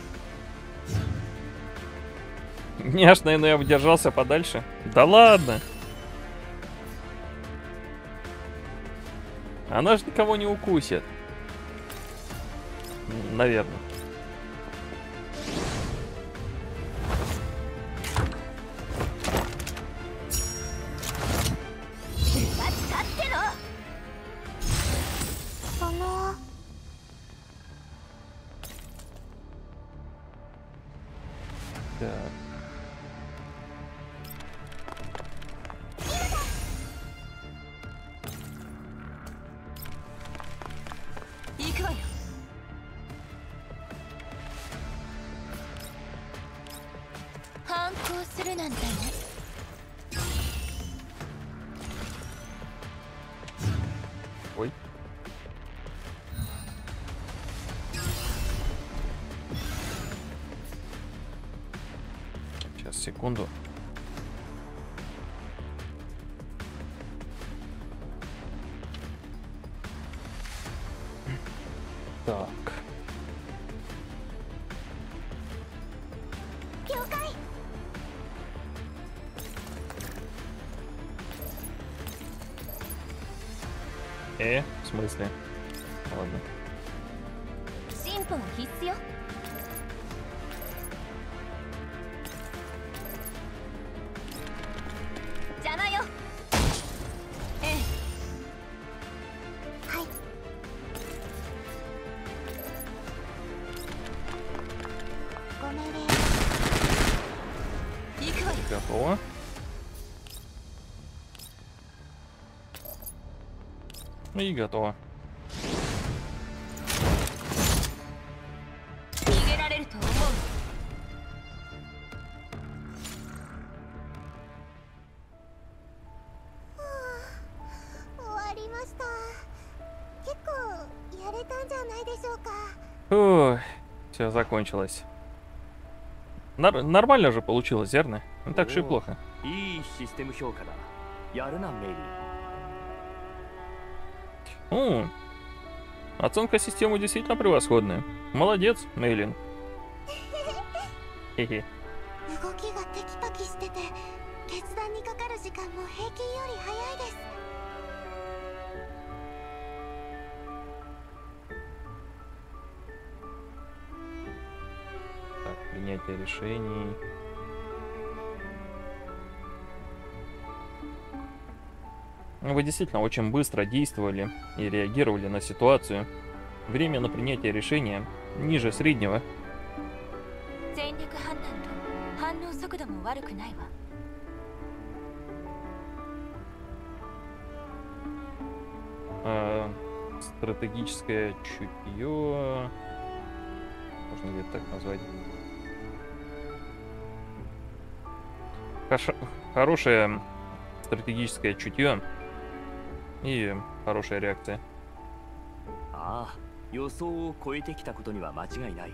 Няш, наверное, я удержался подальше. Да ладно. Она же никого не укусит. М, Наверное. Соно... Так. 行くわよ。反抗するなんてね。 Ой. Сейчас, секунду. Так. 了解 Э, в смысле? Ладно. 進歩は必須よ。 Готово. И готово. 逃げられると思う。 終わりました。結構やれたんじゃないでしょうか。 Ой, все закончилось. Нар- нормально же получилось, верно? Не так уж и плохо. いいシステム評価だ。やるな、メイリー。 О, оценка системы действительно превосходная. Молодец, Мейлин. Хе-хе. 動きがテキパキしてて、決断にかかる時間も平均より早いです。 Так, принятие решений. Вы действительно очень быстро действовали и реагировали на ситуацию. Время на принятие решения ниже среднего. 全力判断と反応速度も悪くないわ。 А, стратегическое чутье. Можно ли это так назвать? Хош- Хорошее стратегическое чутье и хорошая реакция. ああ、予想を超えてきたことには間違いない。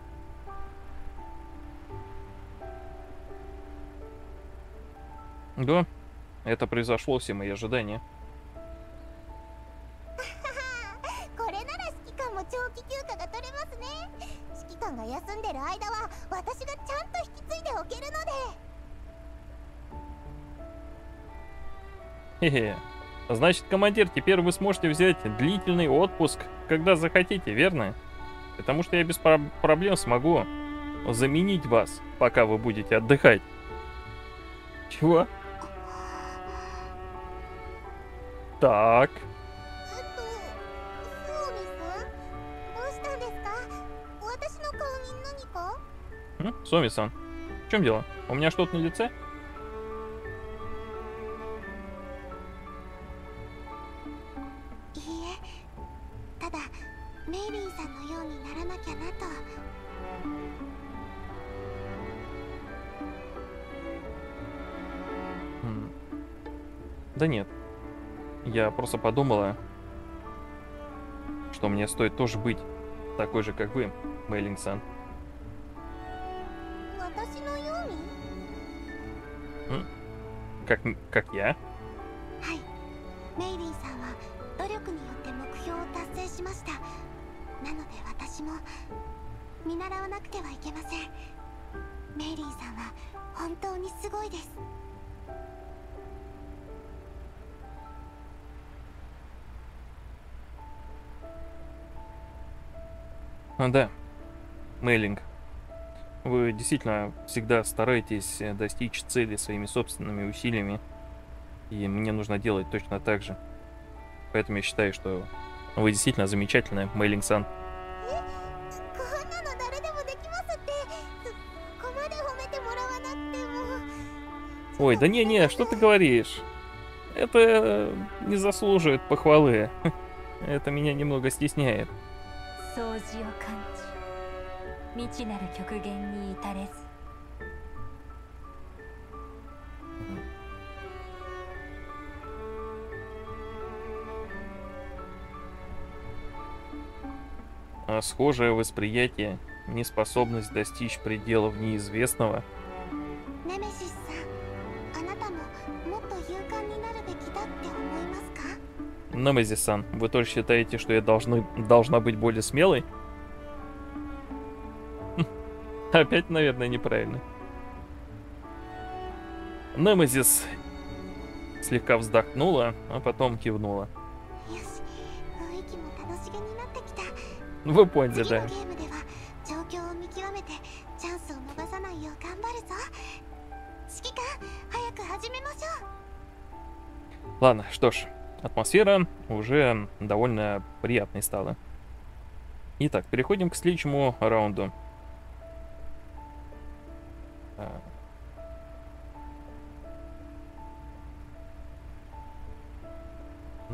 Да, это превзошло все мои ожидания. これなら指揮官も長期休暇が取れますね。指揮官が休んでる間は私がちゃんと引き継いでおけるので。 Хе-хе. Значит, командир, теперь вы сможете взять длительный отпуск, когда захотите, верно? Потому что я без про- проблем смогу заменить вас, пока вы будете отдыхать. Чего? Так. えっと、スオミさん、どうしたんですか？私の顔に何か？ М? Соми-сан, в чем дело? У меня что-то на лице? いいえ、ただメイリンさんのようにならなきゃなと。 М. Да нет. Я просто подумала, что мне стоит тоже быть такой же, как вы, Мэйлинг-сан. 私のように？ Как, м- как я? はい、メイリンさんは努力によって目標を達成しました。なので私も見習わなくてはいけません。メイリンさんは本当にすごいです。 А, да, Мэйлинг. Вы действительно всегда стараетесь э, достичь цели своими собственными усилиями. И мне нужно делать точно так же. Поэтому я считаю, что вы действительно замечательная, Мэйлинг-сан. こんなの誰でもできますって。そこまで褒めてもらわなくても。 Ой, да не-не, что ты говоришь? Это э, не заслуживает похвалы. Это меня немного стесняет. 掃除を感じ、未知なる極限に至れず。 А схожее восприятие, неспособность достичь пределов неизвестного. ネメシスさん、あなたももっと勇敢になるべきだって思いますか？ Немезис-сан, вы тоже считаете, что я должны, должна быть более смелой? Опять, наверное, неправильно. Немезис слегка вздохнула, а потом кивнула. よし、雰囲気も楽しげになってきた。 Вы поняли, 次の да. ゲームでは状況を見極めてチャンスを逃さないよう頑張るぞ。指揮官、早く始めましょう。 Ладно, что ж, атмосфера уже довольно приятной стала. Итак, переходим к следующему раунду. А,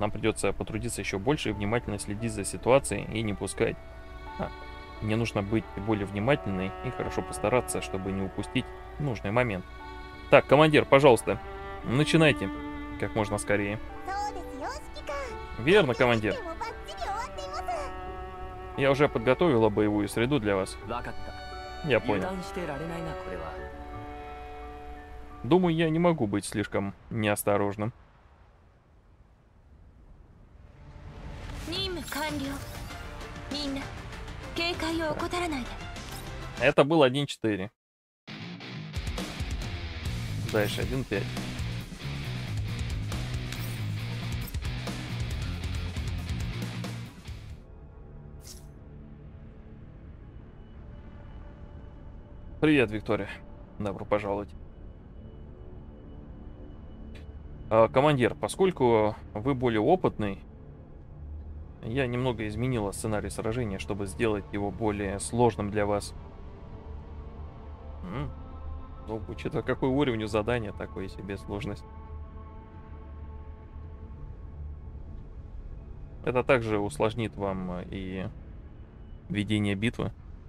нам придется потрудиться еще больше и внимательно следить за ситуацией и не пускать. А, мне нужно быть более внимательной и хорошо постараться, чтобы не упустить нужный момент. Так, командир, пожалуйста, начинайте как можно скорее. そうですよ指揮官 Верно, командир. でもバッチリ終わっています Я уже подготовила боевую среду для вас. 分かった Я 油 понял. 断してられないなこれは Думаю, я не могу быть слишком неосторожным. 任務完了。みんな警戒を怠らないで。 Это был один четыре. Дальше один пять. Привет, Виктория. Добро пожаловать. А, командир, поскольку вы более опытный, я немного изменила сценарий сражения, чтобы сделать его более сложным для вас. М, Ну, учитывая, какой уровень у задания, такой себе сложность. Это также усложнит вам э, и ведение битвы.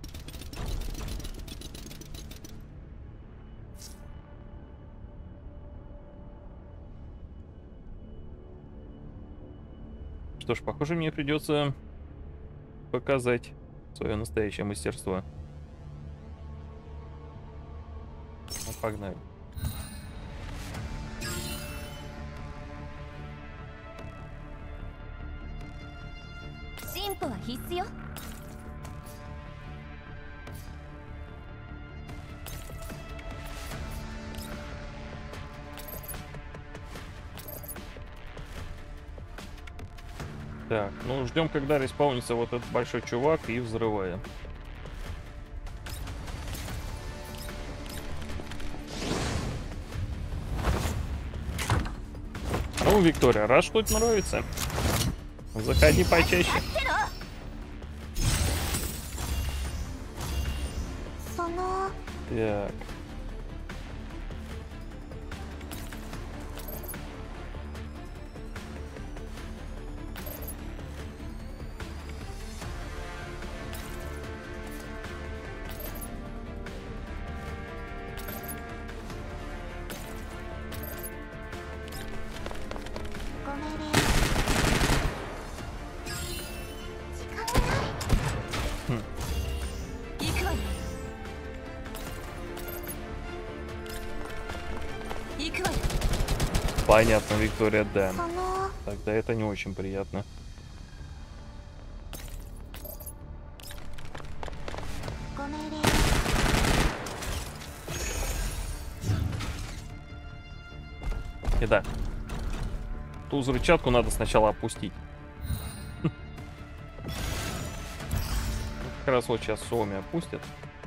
Что ж, похоже, мне придется показать свое настоящее мастерство. Ну, погнали. 進歩は必須よ。 Так, ну ждем, когда респаунится вот этот большой чувак, и взрываем. Ну, Виктория, раз что-то нравится, заходи почаще. その Так. Понятно, Виктория, да. その Тогда это не очень приятно. ご命令 И да. Ту взрывчатку надо сначала опустить. Как раз вот сейчас Суоми опустят.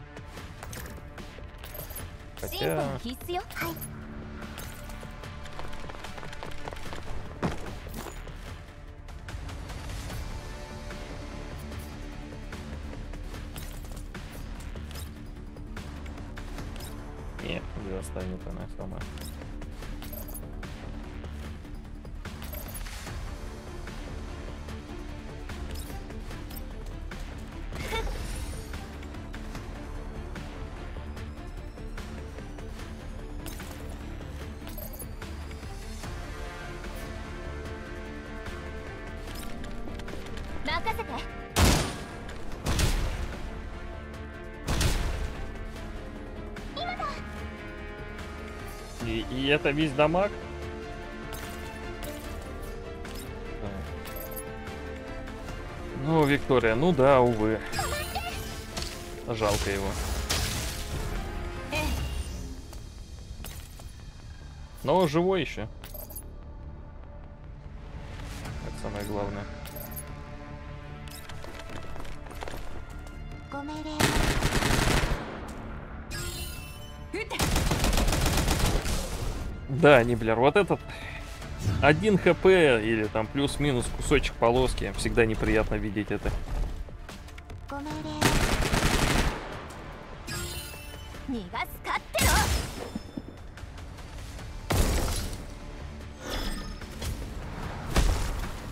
進歩 Хотя... は必須よ。はい。 Нет, не достанет она сама. И, и это весь дамаг? Так. Ну, Виктория, ну да, увы. Жалко его. Но живой еще. Это самое главное. ご命令 Да, Ниблер, вот этот один хп или там плюс-минус кусочек полоски. Всегда неприятно видеть это. ご命令逃がすかっての。 ご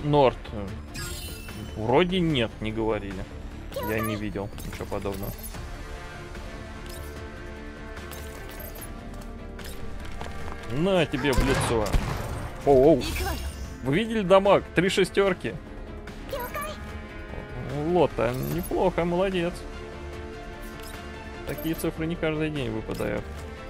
Норд. Вроде нет, не говорили. Я не видел ничего подобного. На тебе в лицо. Оу, вы видели дамаг? Три шестерки. Лота, неплохо, молодец. Такие цифры не каждый день выпадают.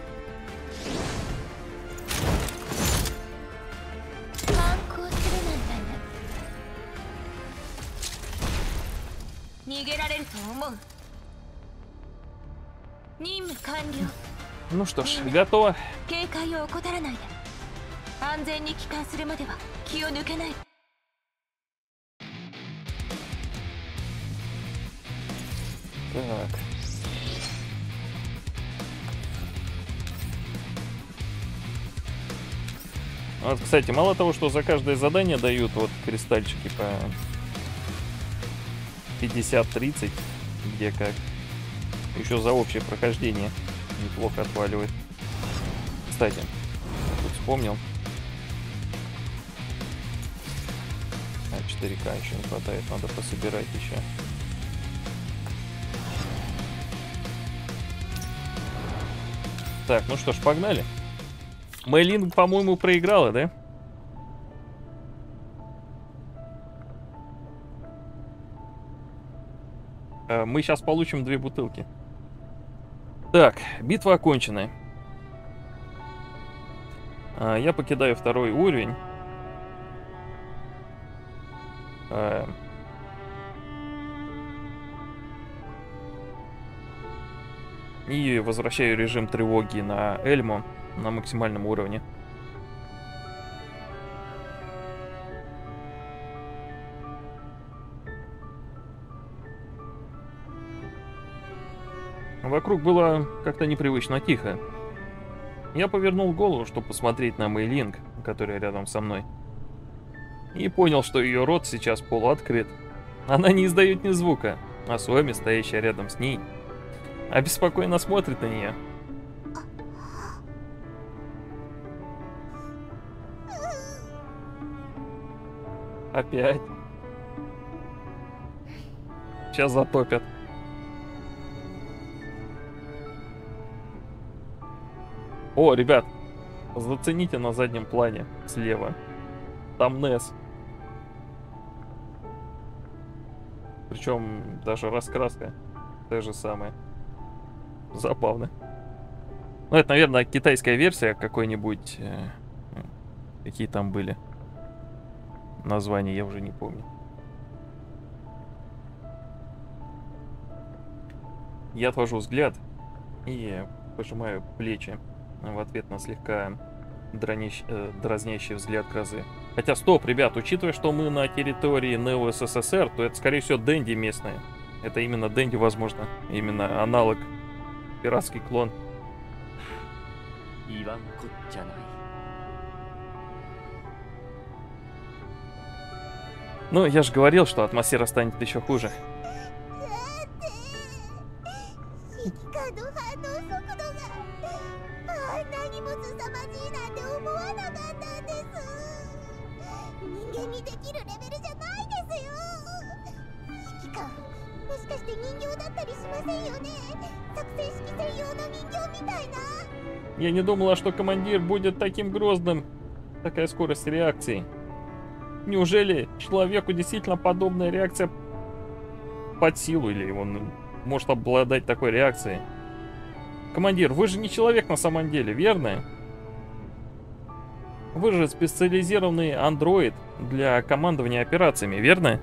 Ну что ж, готово. Так. Вот, кстати, мало того, что за каждое задание дают вот кристальчики по пятьдесят тридцать, где как, еще за общее прохождение неплохо отваливает. Кстати, тут вспомнил. А четыре ка еще не хватает, надо пособирать еще. Так, ну что ж, погнали. Мэйлинг, по-моему, проиграла, да? А, мы сейчас получим две бутылки. Так, битва окончена. А, я покидаю второй уровень. А, и возвращаю режим тревоги на Эльму на максимальном уровне. Вокруг было как-то непривычно тихо. Я повернул голову, чтобы посмотреть на Мэйлинг, которая рядом со мной. И понял, что ее рот сейчас полуоткрыт. Она не издает ни звука, а Суоми, стоящая рядом с ней, обеспокоенно смотрит на нее. Опять. Сейчас затопят. О, ребят, зацените на заднем плане слева. Там Несс. Причем даже раскраска та же самая. Забавно. Ну, это, наверное, китайская версия какой-нибудь. Э, какие там были названия, я уже не помню. Я отвожу взгляд и пожимаю плечи в ответ на слегка дранящ, э, дразнящий взгляд грозы. Хотя, стоп, ребят, учитывая, что мы на территории Нео СССР, то это, скорее всего, Дэнди местные. Это именно Дэнди, возможно. Именно аналог, пиратский клон. Ну, я же говорил, что атмосфера станет еще хуже. Я не думала, что командир будет таким грозным. Такая скорость реакции. Неужели человеку действительно подобная реакция под силу, или он может обладать такой реакцией? Командир, вы же не человек на самом деле, верно? Вы же специализированный андроид для командования операциями, верно?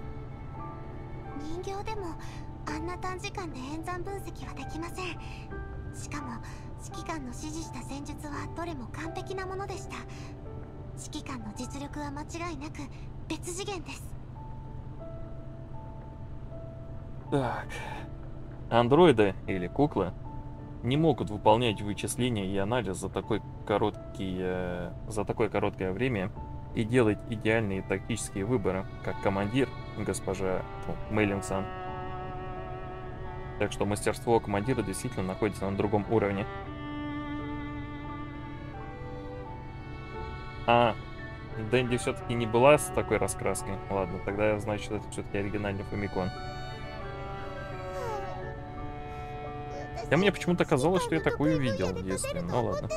Так. Андроиды или куклы не могут выполнять вычисления и анализ за такой короткий, э, за такое короткое время и делать идеальные тактические выборы, как командир, госпожа ну, Мэйлинг-сан. Так что мастерство командира действительно находится на другом уровне. А, Дэнди все-таки не была с такой раскраской. Ладно, тогда значит это все-таки оригинальный Фамикон. А мне почему-то казалось, что я такое видел в детстве. Ну ладно.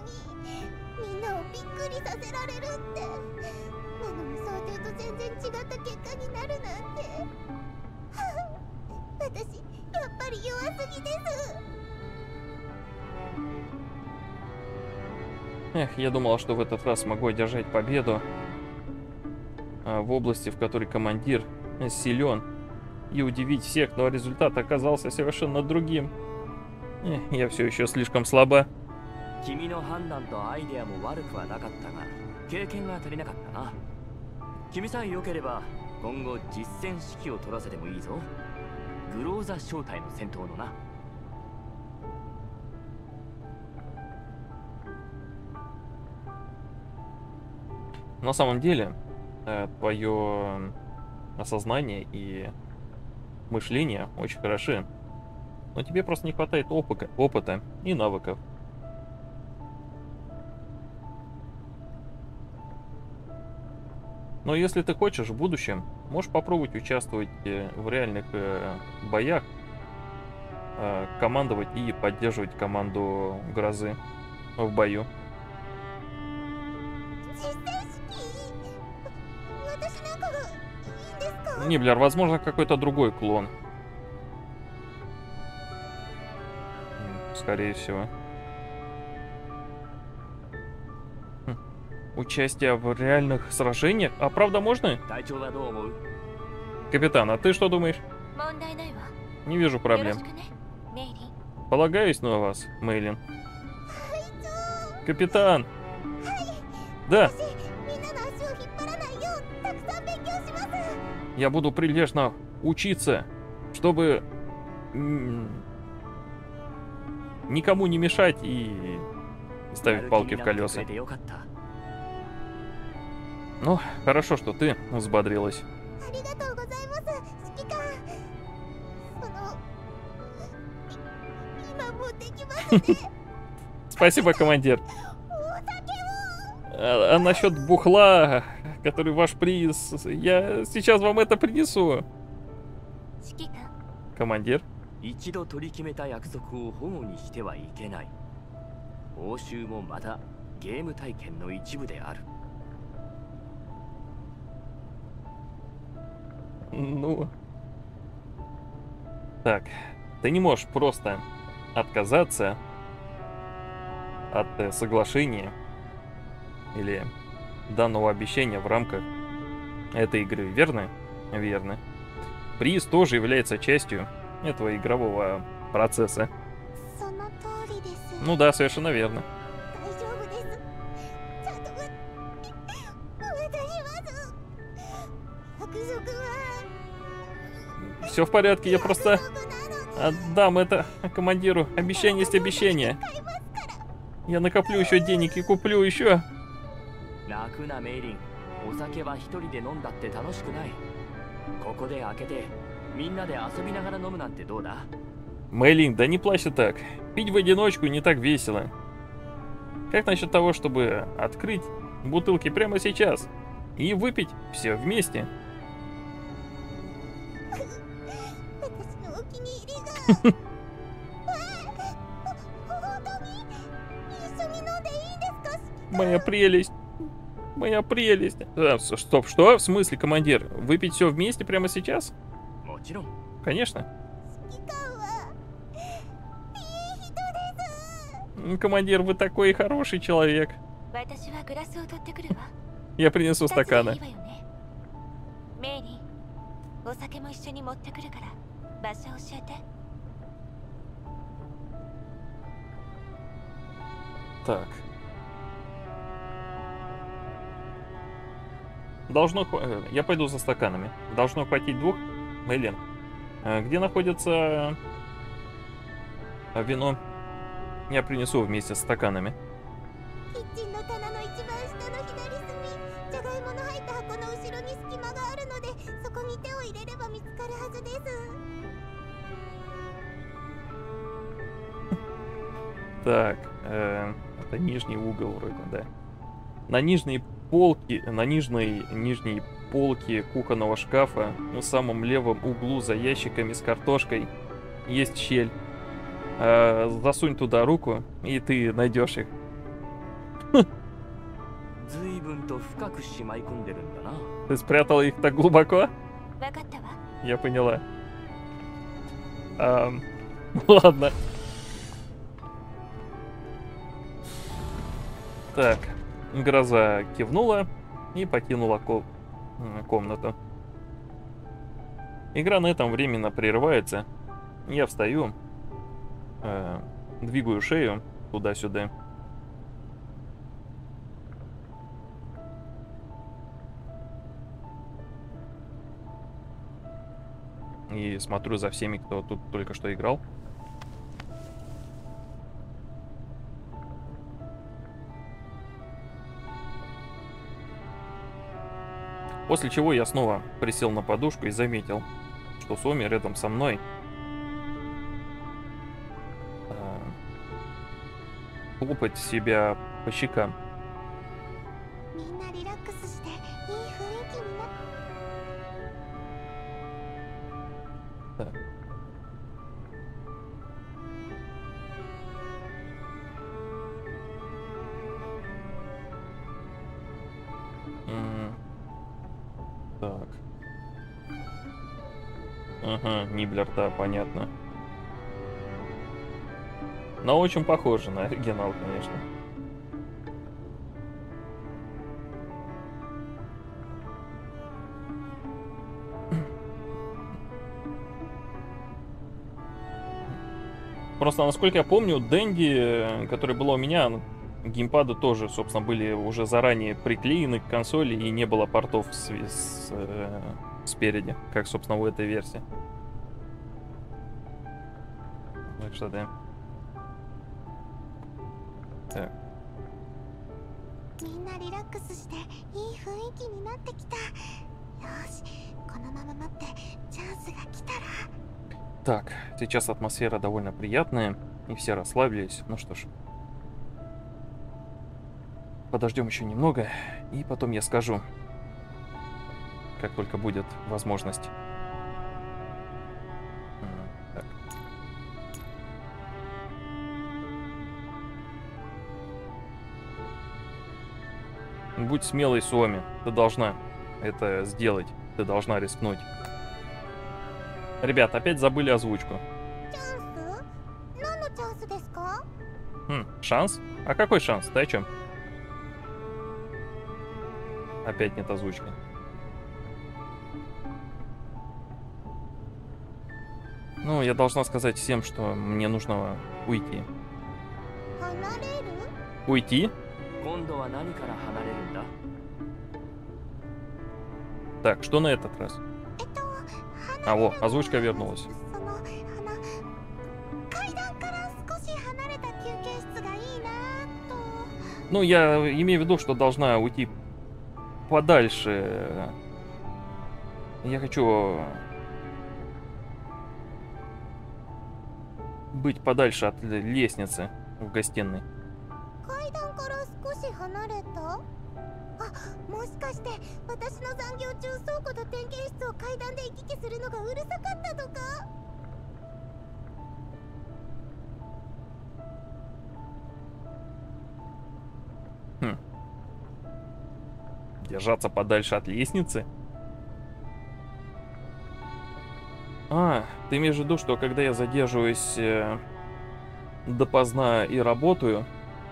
Эх, я думал, что в этот раз смогу одержать победу а, в области, в которой командир силен, и удивить всех, но результат оказался совершенно другим. Эх, я все еще слишком слаба. 君の判断とアイデアも悪くはなかったが、経験が足りなかったな。君さえ良ければ今後実戦指揮を取らせてもいいぞ。グローザ正体の戦闘のな。 На самом деле, твое осознание и мышление очень хороши. Но тебе просто не хватает опыта, опыта и навыков. Но если ты хочешь в будущем, можешь попробовать участвовать в реальных боях, командовать и поддерживать команду Грозы в бою. Ниблер, возможно, какой-то другой клон. Скорее всего. Хм. Участие в реальных сражениях? А правда можно? Капитан, а ты что думаешь? Не вижу проблем. Полагаюсь на вас, Мэйлин. Капитан! Да! Я буду прилежно учиться, чтобы никому не мешать и ставить палки в колеса. Ну, хорошо, что ты взбодрилась. Спасибо, командир. А, а насчет бухла, который ваш приз, я сейчас вам это принесу. Командир. Ну. Так, ты не можешь просто отказаться от э, соглашения или данного обещания в рамках этой игры, верно? Верно. Приз тоже является частью этого игрового процесса. Ну да, совершенно верно. Все в порядке, я просто отдам это командиру. Обещание есть обещание. Я накоплю еще денег и куплю еще. Мэйлин, да не плачь так. Пить в одиночку не так весело. Как насчет того, чтобы открыть бутылки прямо сейчас и выпить все вместе? Моя прелесть. Моя прелесть. А, стоп, что? В смысле, командир? Выпить все вместе прямо сейчас? Конечно. Командир, вы такой хороший человек. Я принесу стаканы. Так. Должно... Я пойду за стаканами. Должно хватить двух. Мэйлин. Где находится вино? Я принесу вместе с стаканами. Так, э, это нижний угол вроде, да. На нижней полке, на нижней, нижней полке кухонного шкафа, в самом левом углу за ящиками с картошкой, есть щель. А, засунь туда руку, и ты найдешь их. 随分と深くしまい込んでるんだな。 Ты спрятал их так глубоко? 分かったわ。 Я поняла. Ам, ладно. Так, гроза кивнула и покинула ко- м, комнату. Игра на этом временно прерывается. Я встаю, э, двигаю шею туда-сюда. И смотрю за всеми, кто тут только что играл. После чего я снова присел на подушку и заметил, что Соми рядом со мной э, хлопает себя по щекам. みんなリラックスしていい雰囲気になっ Так. М, Так. Ага, Ниблер, да, понятно. Но очень похоже на оригинал, конечно. Просто, насколько я помню, Дэнди, которая была у меня, геймпады тоже, собственно, были уже заранее приклеены к консоли, и не было портов с, с, э, спереди, как, собственно, в этой версии. Так что, да. Так. みんなリラックスしていい雰囲気になってきた。よし、このまま待ってチャンスが来たら。 Так, сейчас атмосфера довольно приятная, и все расслабились. Ну что ж. Подождем еще немного, и потом я скажу, как только будет возможность. М, Так. Будь смелой, Суоми. Ты должна это сделать. Ты должна рискнуть. Ребят, опять забыли озвучку. チャンス？何のチャンスですか？ Хм, шанс? А какой шанс? Ты о чем? Опять нет озвучки. Ну, я должна сказать всем, что мне нужно уйти. 離れる？ Уйти? 今度は何から離れるんだ？ Так, что на этот раз? えっと、 А, во, озвучка вернулась. その、あの、階段から少し離れた休憩室がいいなと。 Ну, я имею в виду, что должна уйти подальше. Я хочу быть подальше от л- лестницы в гостиной. 階段から少し離れた？あ、もしかして私の残業中倉庫と点検室を階段で行き来するのがうるさかったとか？ Хм. Держаться подальше от лестницы? А, ты имеешь в виду, что когда я задерживаюсь э, допоздна и работаю,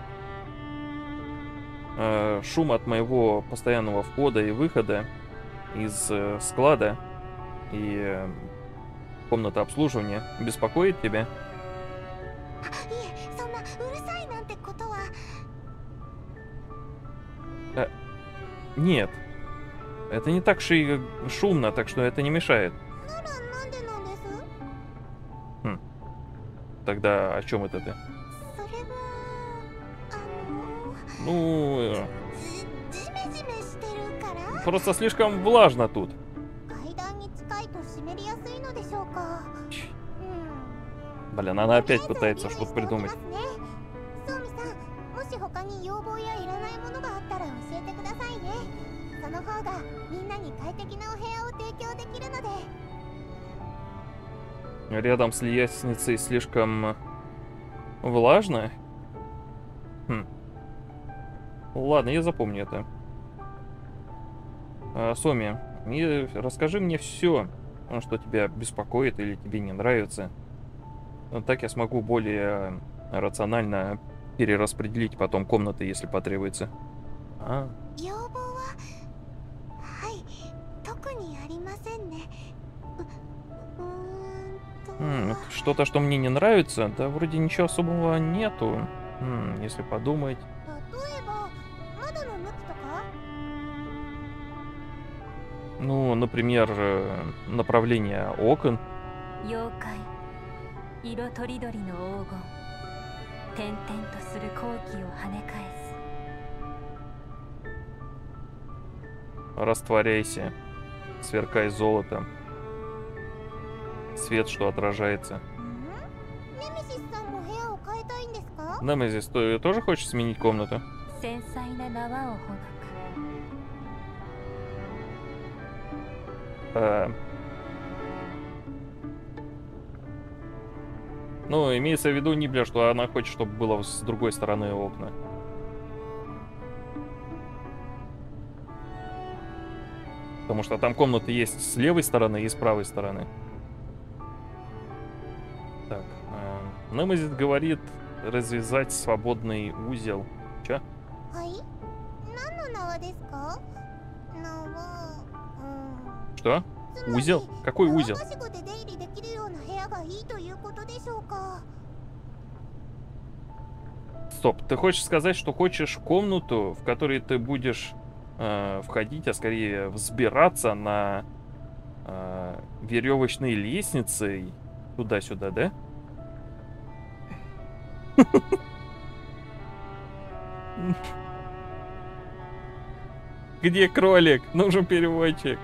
э, шум от моего постоянного входа и выхода из э, склада и э, комнаты обслуживания беспокоит тебя? いえ、そんなうるさいなんてことは。 Нет. Это не так уж и шумно, так что это не мешает. ならなんでなんです？ Тогда о чем это ты? それは、あの、 Ну, э, じジメジメしてるから？ просто слишком влажно тут. 階段に近いと湿りやすいのでしょうか？うん。 Блин, она опять とりあ пытается えず что-то 準備しておき придумать. ますね。ソウミさん、もし他に要望やいらないものがあったら教方がみんなに快適なお部屋を提供できるので。 Рядом с лестницей слишком влажно? Хм. Ладно, я запомню это. А, Соми, и расскажи мне все, что тебя беспокоит или тебе не нравится. Так я смогу более рационально перераспределить потом комнаты, если потребуется. А. 要望ははい特にありませんね。ううーんと М, Что-то, что мне не нравится? Да вроде ничего особого нету. М, Если подумать. 例えば窓の向きとか。 Ну, например, э, направление окон. 妖怪色とりどりの黄金点々とする光輝を跳ね返す Растворяйся. Сверкай золотом. Свет, что отражается. んネメシスさんも部屋を変えたいんですか？ Немезис, ты тоже хочешь сменить комнату? 繊細な縄をほどく А, Ну, имеется в виду, Нибля, что она хочет, чтобы было с другой стороны окна. Потому что там комнаты есть с левой стороны и с правой стороны. Так, э, Немезис говорит развязать свободный узел. Чё? はい何の縄ですか？縄うん Что? つまり Узел? Какой 縄 узел? はしごで出入りできるような部屋がいいということでしょうか？ Стоп, ты хочешь сказать, что хочешь комнату, в которой ты будешь э, входить, а скорее взбираться на э, веревочной лестнице туда-сюда, да? Где кролик? Нужен переводчик.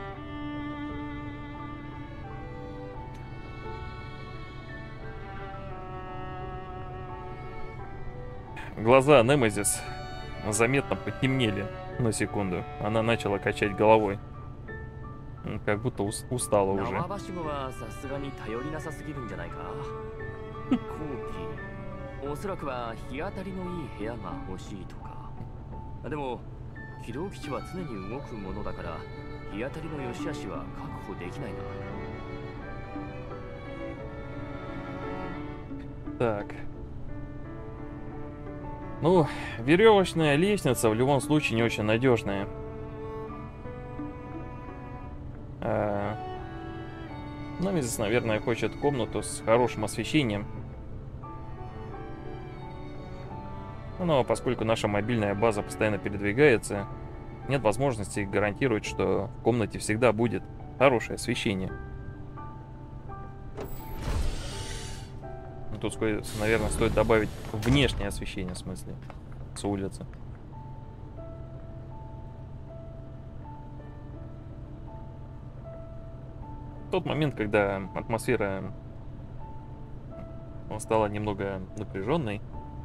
Глаза Немезис заметно потемнели на секунду. Она начала качать головой. М, Как будто ус- устала уже. 縄はしごはさすがに頼りなさすぎるんじゃないか後期おそらくは日当たりのいい部屋が欲しいとかでも機動基地は常に動くものだから日当たりの良し悪しは確保できないな Так. Ну, веревочная лестница в любом случае не очень надежная. А... Немезис, наверное, хочет комнату с хорошим освещением. Но поскольку наша мобильная база постоянно передвигается, нет возможности гарантировать, что в комнате всегда будет хорошее освещение. Тут, наверное, стоит добавить внешнее освещение, в смысле, с улицы. В тот момент, когда атмосфера стала немного напряженной,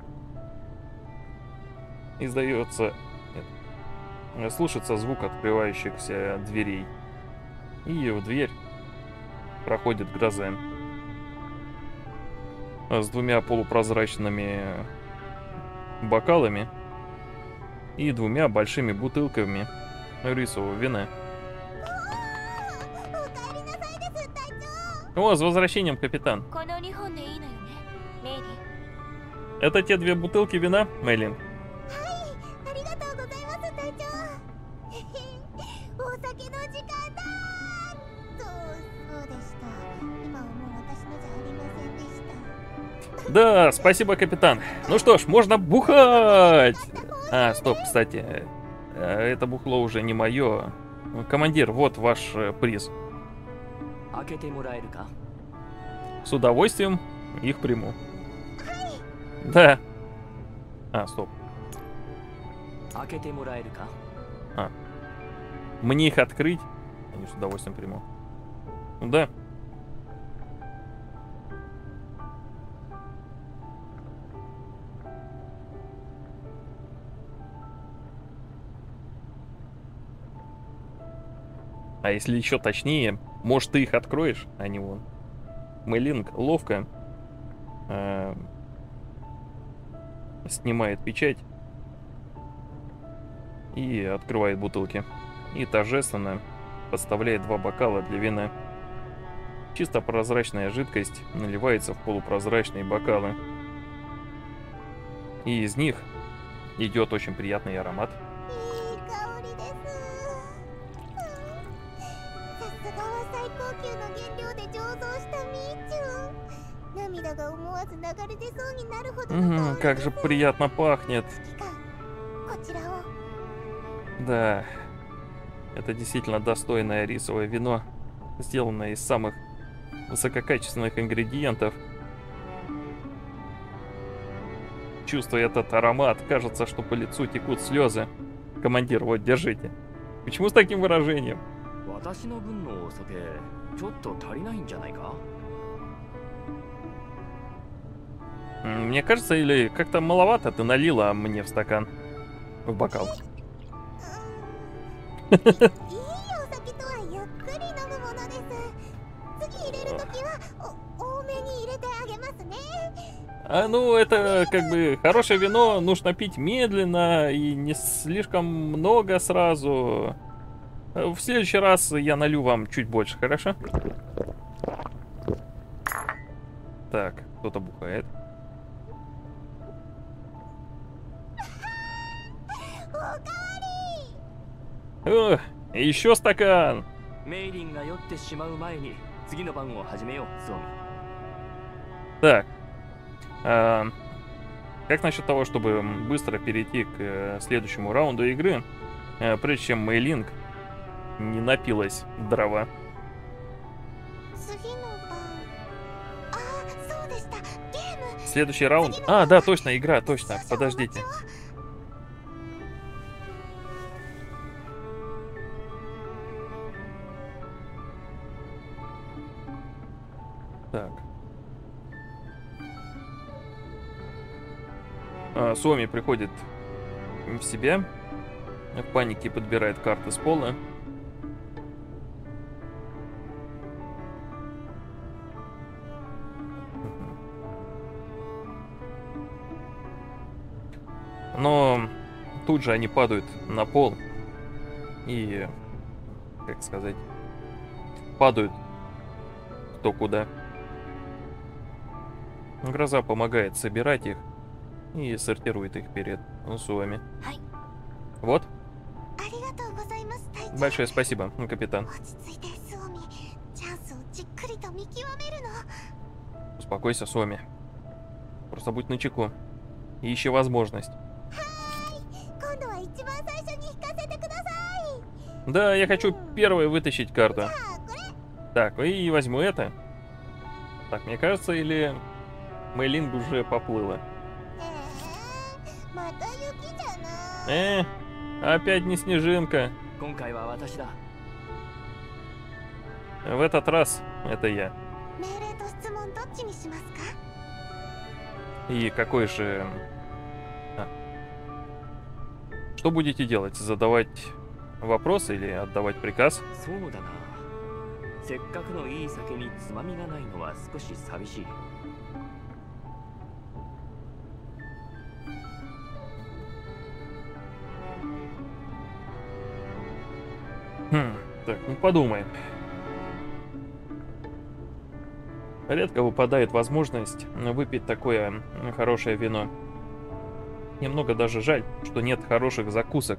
издается, нет, слышится звук открывающихся дверей, и в дверь проходит гроза с двумя полупрозрачными бокалами и двумя большими бутылками рисового вина. О, с возвращением, капитан. このにほんでいいのよねメイリー Это те две бутылки вина, Мэйлин? ありがとうございます隊長へへお酒の時間だとそうでした今はもう私のじゃありませんでした Да, спасибо, капитан. Ну что ж, можно бухать. А, стоп, кстати, э, это бухло уже не мое. Командир, вот ваш э, приз. 開けてもらえるか С удовольствием их приму. Да. А, стоп. 開けてもらえるか А. Мне их открыть? Они с удовольствием приму. Ну да. А если еще точнее, может, ты их откроешь, а не он. Мэйлинг ловко э, снимает печать и открывает бутылки. И торжественно подставляет два бокала для вина. Чисто прозрачная жидкость наливается в полупрозрачные бокалы. И из них идет очень приятный аромат. いい香りですさすがは最高級の原料で醸造したミーチュー涙が思わず流れ出そうになるほどの Мгм, 香り как же приятно пахнет. 指揮官こちらを Да, это действительно достойное рисовое вино, сделанное из самых высококачественных ингредиентов. Чувствуя этот аромат, кажется, что по лицу текут слезы. Командир, вот, держите. Почему с таким выражением? 私の分のお酒ちょっと足りないんじゃないか М, Мне кажется, или как-то маловато ты налила мне в стакан, в бокал. いいお酒とはゆっくり飲むものです次入れるときはお多めに入れてあげますね А ну, это как бы хорошее вино нужно пить медленно и не слишком много сразу. В следующий раз я налью вам чуть больше, хорошо? Так, кто-то бухает. О, еще стакан! メイリンが酔ってしまう前に次の番を始めようスオミ Так. а, как насчет того, чтобы быстро перейти к э, следующему раунду игры, э, прежде чем Мэйлинг не напилась дрова? 次の番あそうでしたゲーム Следующий раунд. А, да, точно, игра, точно. Подождите. Так. А, Суоми приходит в себя. В панике подбирает карты с пола. Но тут же они падают на пол и, как сказать, падают кто куда. Гроза помогает собирать их и сортирует их перед Суоми. Ай. Вот, ありがとうございます隊長 большое спасибо, капитан. 落ち着いてスオミチャンスをじっくりと見極めるの Успокойся, Суоми. Просто будь начеку и ищи возможность. 今度は一番最初に引かせてください Да, я хочу первой вытащить карту. あこれ Так, и возьму это. Так, мне кажется, или Мэйлинг уже поплыла. えー、また雪じゃない Э, опять не снежинка. 今回は私だ В этот раз это я. 命令と質問どっちにしますか И какой же... А. Что будете делать? Задавать вопросы или отдавать приказ? そうだなせっかくのいい酒につまみがないのは少し寂しい Хм, так, ну подумаем. Редко выпадает возможность выпить такое хорошее вино. Немного даже жаль, что нет хороших закусок.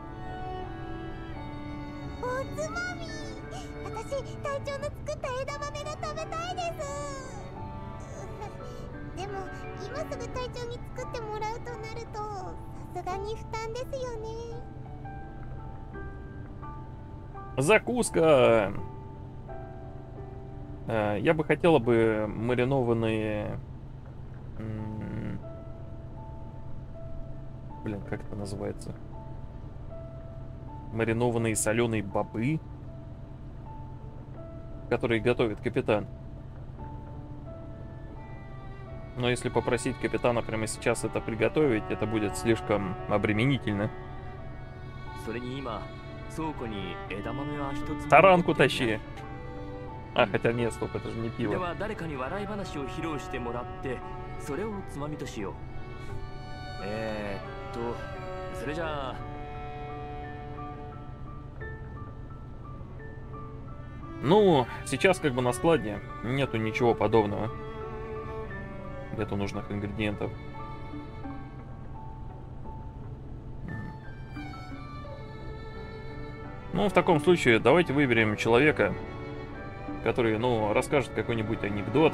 おつまみ私隊長の作った枝豆が食べたいですでも今すぐ隊長に作ってもらうとなるとさすがに負担ですよね Закуска! Э, Я бы хотела бы маринованные... м, Блин, как это называется? Маринованные соленые бобы, которые готовит капитан. Но если попросить капитана прямо сейчас это приготовить, это будет слишком обременительно. それに今倉庫に枝豆は一つ。 Таранку тащи. А, хотя нет, стоп, это же не で пиво. は誰かに笑い話を披露してもらってそれをつまみとしよう。えー、っとそれじゃあ Ну, сейчас как бы на складе нету ничего подобного. Нету нужных ингредиентов. Ну, в таком случае, давайте выберем человека, который, ну, расскажет какой-нибудь анекдот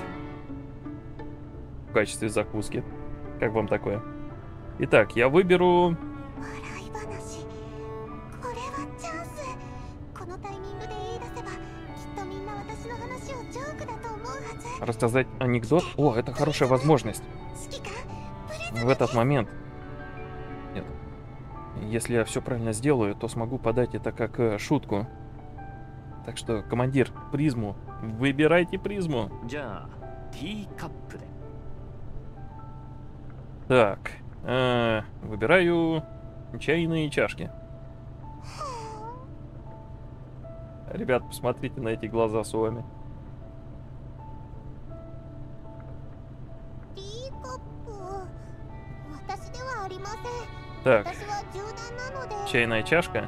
в качестве закуски. Как вам такое? Итак, я выберу... 笑い話。これはチャンス。このタイミングで言い出せば、きっとみんな私の話をジョークだと思うはず。 Рассказать анекдот? О, это хорошая возможность. 好きか？プレゼン В этот момент... Нет. Если я все правильно сделаю, то смогу подать это как э, шутку. Так что, командир, призму. Выбирайте призму. じゃあティーカップで。 Так. э, выбираю чайные чашки. Ребят, посмотрите на эти глаза с вами. ティーカップ。私ではありません。 Так, 私は柔軟なので。 чайная чашка.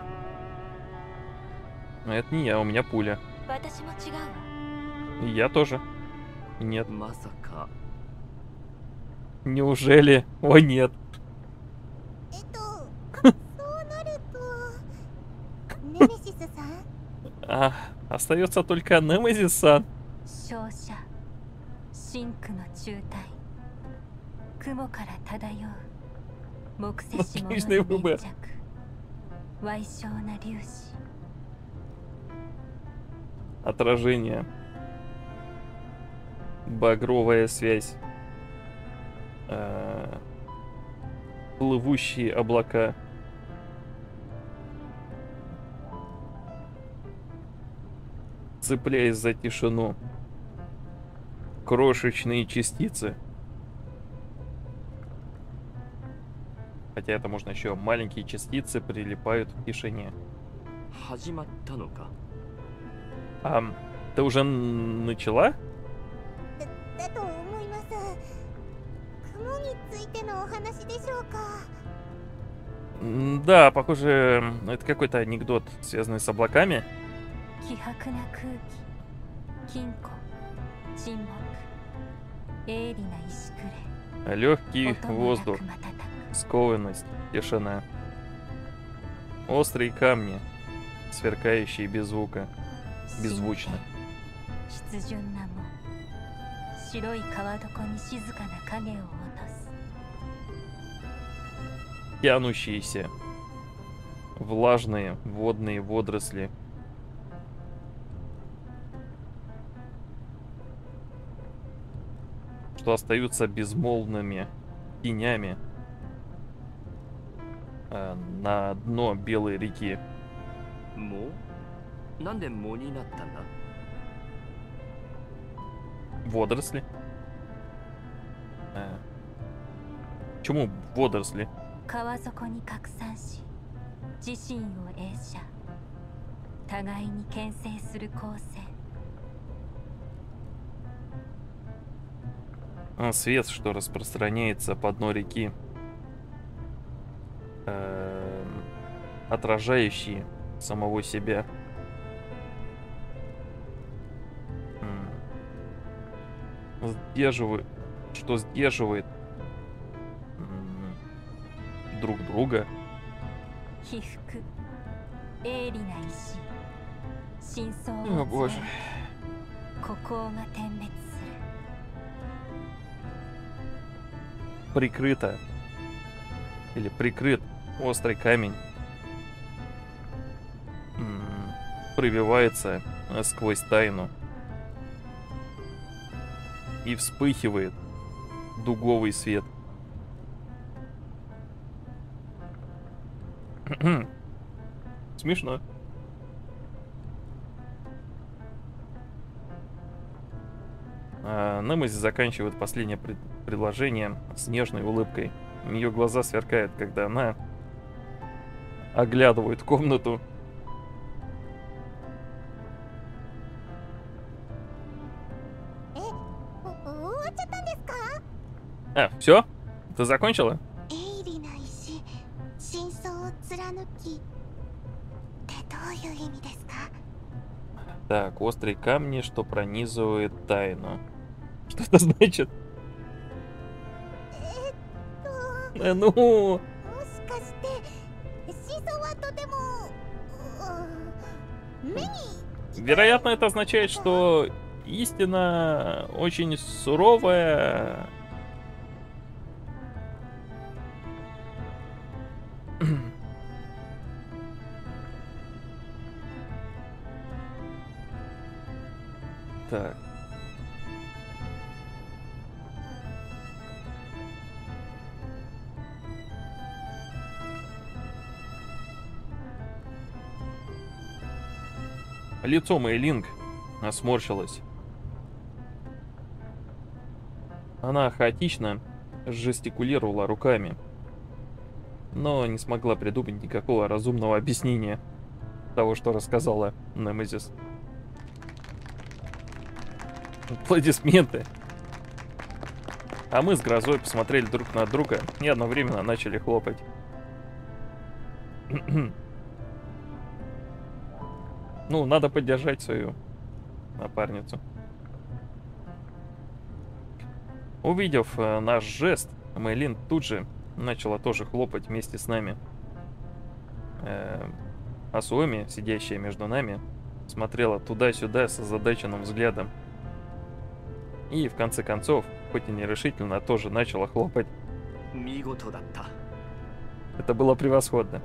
Но это не я, у меня пуля. 私も違うわ。 И я тоже. Нет. まさか Неужели? О, нет. えっと、そうなると。ネメシスさん。 А, остается только Немезис-сан. 照射真空の中体雲から漂う木星下の Отличный 粘 выбор. 着矮小な粒子 Отражение. Багровая связь. Э, Плывущие облака. Цепляясь за тишину. Крошечные частицы. Хотя это можно еще. Маленькие частицы прилипают в тишине. 始まったのか。 А, ты уже н- начала? だだと思います。雲についてのお話でしょうか。 М, Да, похоже, м, это какой-то анекдот, связанный с облаками. 希薄な空気金庫沈黙鋭利な石くれ Легкий 音もな воздух, く瞬く скованность, тишина. Острые камни, сверкающие без звука, беззвучно. 湿潤な門白い川床に静かな影を落とす Тянущиеся, влажные водные водоросли. Что остаются безмолвными тенями э, на дно белой реки. もうなんで藻になったんだ。 Водоросли. Э, Чему водоросли? 川底に拡散し自身を映写互いに牽制する構成 А, Свет, что распространяется по дну реки, эм, отражающий самого себя. М. Сдерживает, что сдерживает м, друг друга. 被服鋭利な石真相 О を боже. 孤高が点滅する Прикрыто. Или прикрыт острый камень. М, Пробивается э, сквозь тайну. И вспыхивает дуговый свет. Смешно. А, Немезис заканчивает последнее пред- предложение с нежной улыбкой. Ее глаза сверкают, когда она оглядывает комнату А, все? Ты закончила? 鋭利な石、真相を貫きってどういう意味ですか？ Так, острые камни, что пронизывает тайну. Что это значит? えっと Э, ну, もしかして真相はとてもう目に вероятно, это означает, что истина очень суровая. Так. Лицо Мэйлинг сморщилось. Она хаотично жестикулировала руками, но не смогла придумать никакого разумного объяснения того, что рассказала Немезис. Аплодисменты. А мы с Грозой посмотрели друг на друга и одновременно начали хлопать. Ну, надо поддержать свою напарницу. Увидев э, наш жест, Мэйлин тут же начала тоже хлопать вместе с нами. Э, а Суоми, сидящая между нами, смотрела туда-сюда с озадаченным взглядом. И в конце концов, хоть и нерешительно, тоже начала хлопать. 見事だった。 Это было превосходно.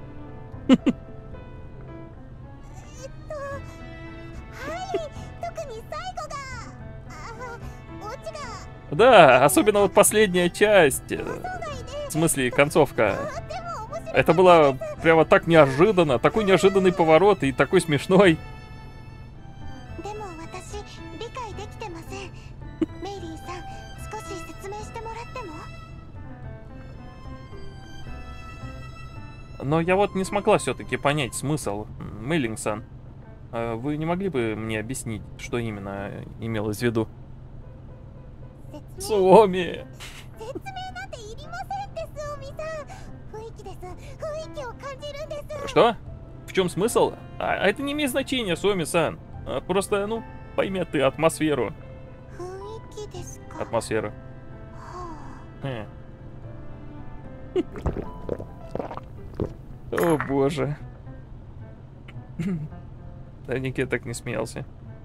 特に最後があオチが Да, особенно вот последняя часть. э, そうがいで В смысле, концовка. でも面白い Это было прямо так неожиданно. Такой неожиданный поворот и такой смешной. でも私理解できてませんメイリーさん少し説明してもらっても Но я вот не смогла все-таки понять смысл. Мэйлинг-сан, э, вы не могли бы мне объяснить, что именно имелось в виду? 説明 Суоми! 説明なんていりませんですおみさん雰囲気です雰囲気を感じるんです Что? В чем смысл? А, а это не имеет значения, Суоми-сан. А, Просто, ну, пойми ты атмосферу. 雰囲気ですか Атмосферу. は Э. О боже. Давненько я так не смеялся.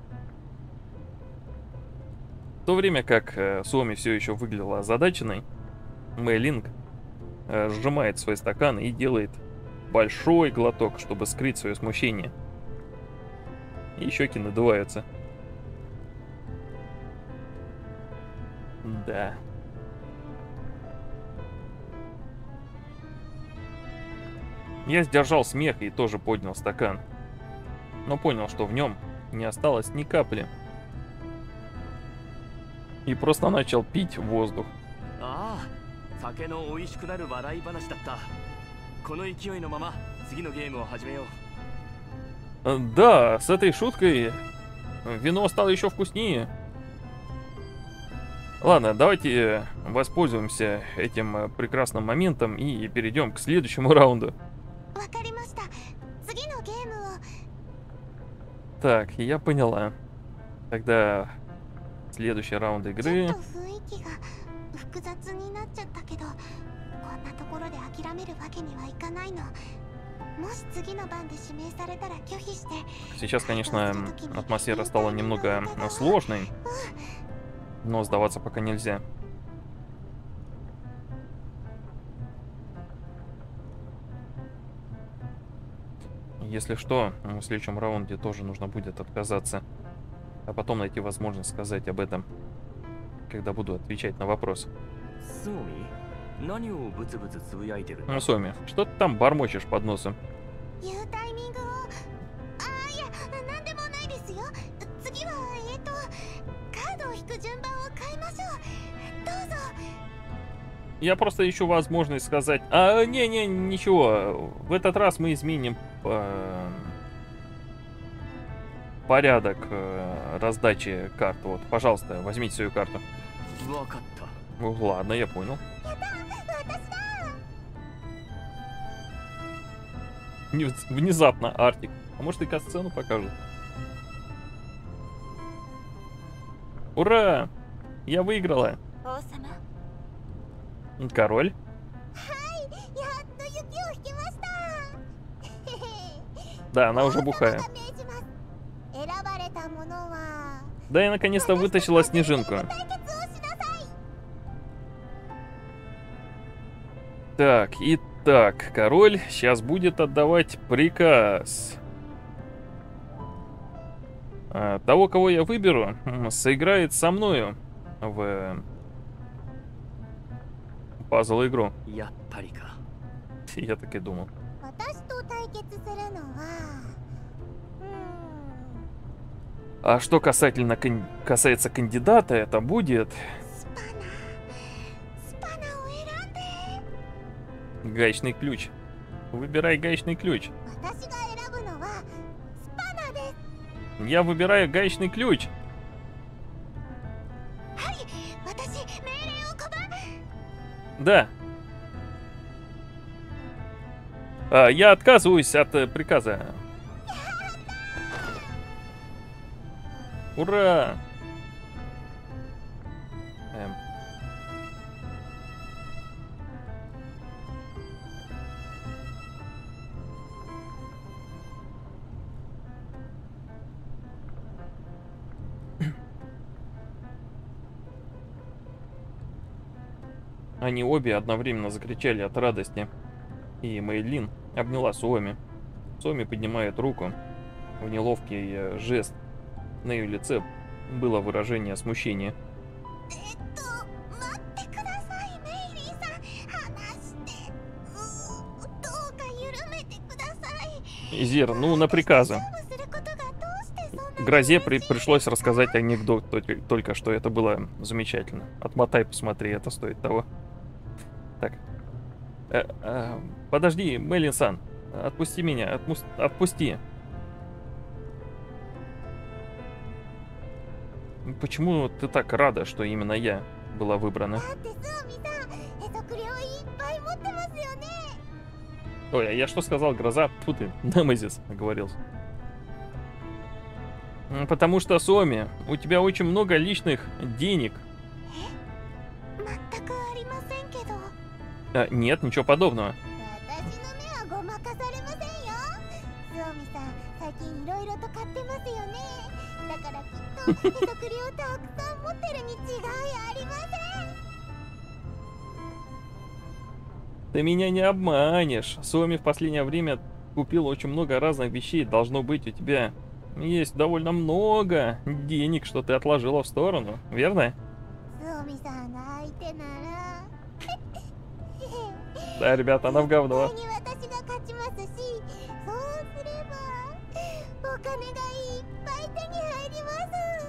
В то время как э, Суоми все еще выглядела озадаченной, Мэйлинг э, сжимает свой стакан и делает большой глоток, чтобы скрыть свое смущение. И щеки надуваются. Да. Я сдержал смех и тоже поднял стакан. Но понял, что в нем не осталось ни капли. И просто начал пить воздух. ああ、酒の美味しくなる笑い話だった。この勢いのまま次のゲームを始めよう。 Э, Да, с этой шуткой вино стало еще вкуснее. Ладно, давайте э, воспользуемся этим э, прекрасным моментом и перейдем к следующему раунду. わかりました次のゲームを Так, я поняла. Тогда следующий раунд ちょ игры. っと雰囲気が複雑になっちゃったけどこんなところで諦めるわけにはいかないのもし次の番で指名されたら拒否して Сейчас, конечно, м, атмосфера стала немного м, сложной, но сдаваться пока нельзя. Если что, м, в следующем раунде тоже нужно будет отказаться, а потом найти возможность сказать об этом, когда буду отвечать на вопрос. スオミ、何をブツブツつぶやいてるんだ Ну, Соми, что ты там бормочешь под носом? 言うタイミングをあーいやなんでもないですよ次はえっ、とカードを引く順番を変えましょうどうぞ Я просто ищу возможность сказать... А, не-не, ничего. В этот раз мы изменим э, порядок э, раздачи карт. Вот, пожалуйста, возьмите свою карту. わかった。 Ну, ладно, я понял. Вниз- Внезапно Артик. А может и касцену покажут. Ура! Я выиграла. 王様 Король. やっと雪を引きました。 Да, она уже бухая. 王様が命じます。選ばれた者は Да, я наконец-то вытащила снежинку. 対決をしなさい。 Так, итак, король сейчас будет отдавать приказ. А, того, кого я выберу, м, сыграет со мною в пазл-игру. やっぱりか。 Я так и думал. 私と対決するのは、うーん、 А что касательно кан- касается кандидата, это будет スパナ、スパナを選んで。 гаечный ключ. Выбирай гаечный ключ. 私が選ぶのはスパナです。 Я выбираю гаечный ключ. はい、私命令を拒む。 Да. А, я отказываюсь от э, приказа. Ура! Эм. Они обе одновременно закричали от радости. И Мэйлин обняла Суоми. Суоми поднимает руку. В неловкий э, жест. На ее лице было выражение смущения. えっと、待ってください、メイリーさん。話して。うーどうか緩めてください。 Изир, ну на приказы. 勝負することがどうしてそんなに Грозе при- пришлось рассказать анекдот только, только что. Это было замечательно. Отмотай, посмотри, это стоит того. Так. Э, э, подожди, Мэлин-сан. Отпусти меня. Отмус- отпусти. Почему ты так рада, что именно я была выбрана? だってスーミさん、へそくりをいっぱい持ってますよね。 Ой, а я что сказал, Гроза? Фу ты, Немезис, оговорился. М, Потому что, Суоми, у тебя очень много личных денег. 全くありませんけど。 А, нет, ничего подобного. 私の目はごまかされませんよ。スーミさん、最近いろいろと買ってますよね。だからきっとへそくりをたくさん持ってるに違いありません。 Ты меня не обманешь. Суоми в последнее время купил очень много разных вещей. Должно быть, у тебя есть довольно много денег, что ты отложила в сторону, верно? スーミさんが相手なら。 Да, ребята, она в 絶 говно. 対に私が勝ちますし、そうすればお金がいっぱい手に入ります。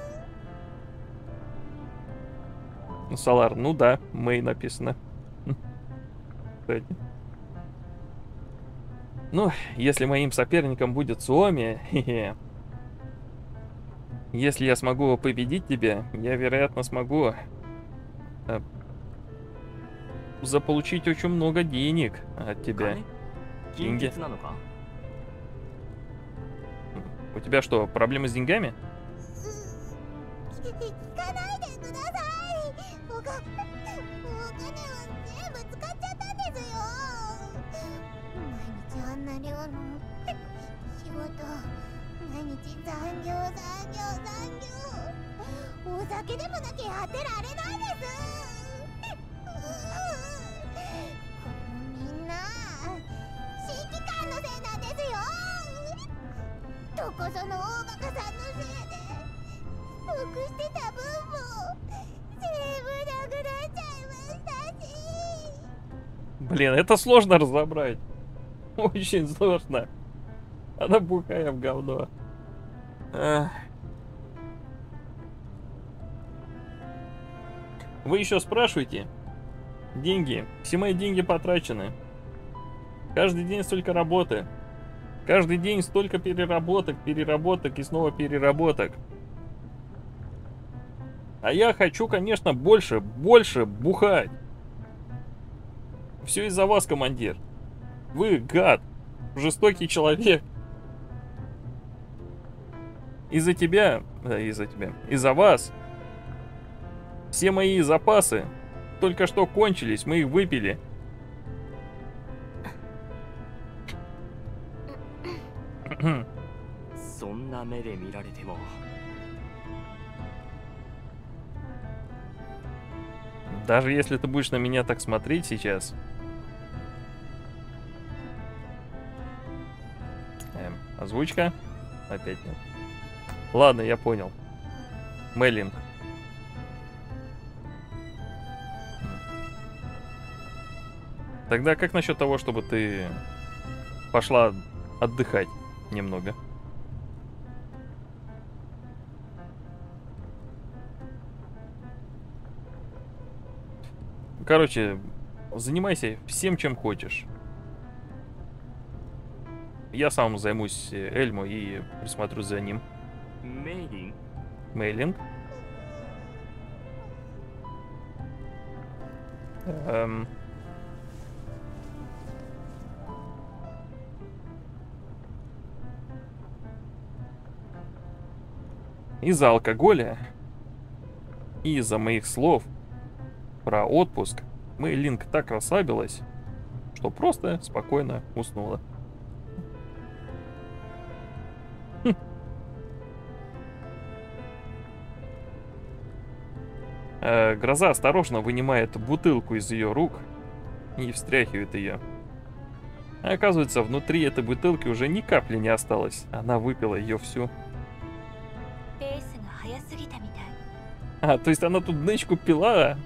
Салар, ну да, Мэй написано. Кстати. Ну, если моим соперником будет Суоми, хе-хе. Если я смогу победить тебя, я, вероятно, смогу э, заполучить очень много денег от тебя. 金 Деньги. 欠なのか？ У тебя что, проблемы с деньгами? 聞かないでください。おか、お金を全部使っちゃったんですよ。毎日あんな量の仕事、毎日残業残業残業。お酒でもなきゃ当てられないです。このみんな新規官のせいなんですよ。どこその大バカさんのせいで。 得してた分も全部なくなっちゃいましたし。 Блин, это сложно разобрать. Очень сложно. Она бухая в говно. Ах. Вы еще спрашиваете? Деньги. Все мои деньги потрачены. Каждый день столько работы. Каждый день столько переработок, переработок и снова переработок. А я хочу, конечно, больше, больше бухать. Все из-за вас, командир. Вы гад, жестокий человек. Из-за тебя, да, из-за тебя, из-за вас. Все мои запасы только что кончились, мы их выпили. Даже если ты будешь на меня так смотреть сейчас. Эм, озвучка? Опять нет. Ладно, я понял. Мейлинг. Тогда как насчет того, чтобы ты пошла отдыхать немного? Короче, занимайся всем, чем хочешь. Я сам займусь Эльмо и присмотрю за ним. Мейлинг? Мейлинг? Эм... Из-за алкоголя и из-за моих слов про отпуск Мейлинг так расслабилась, что просто спокойно уснула. Хм. Э, Гроза осторожно вынимает бутылку из ее рук и встряхивает ее. А оказывается, внутри этой бутылки уже ни капли не осталось. Она выпила ее всю. А, то есть она тут нычку пила?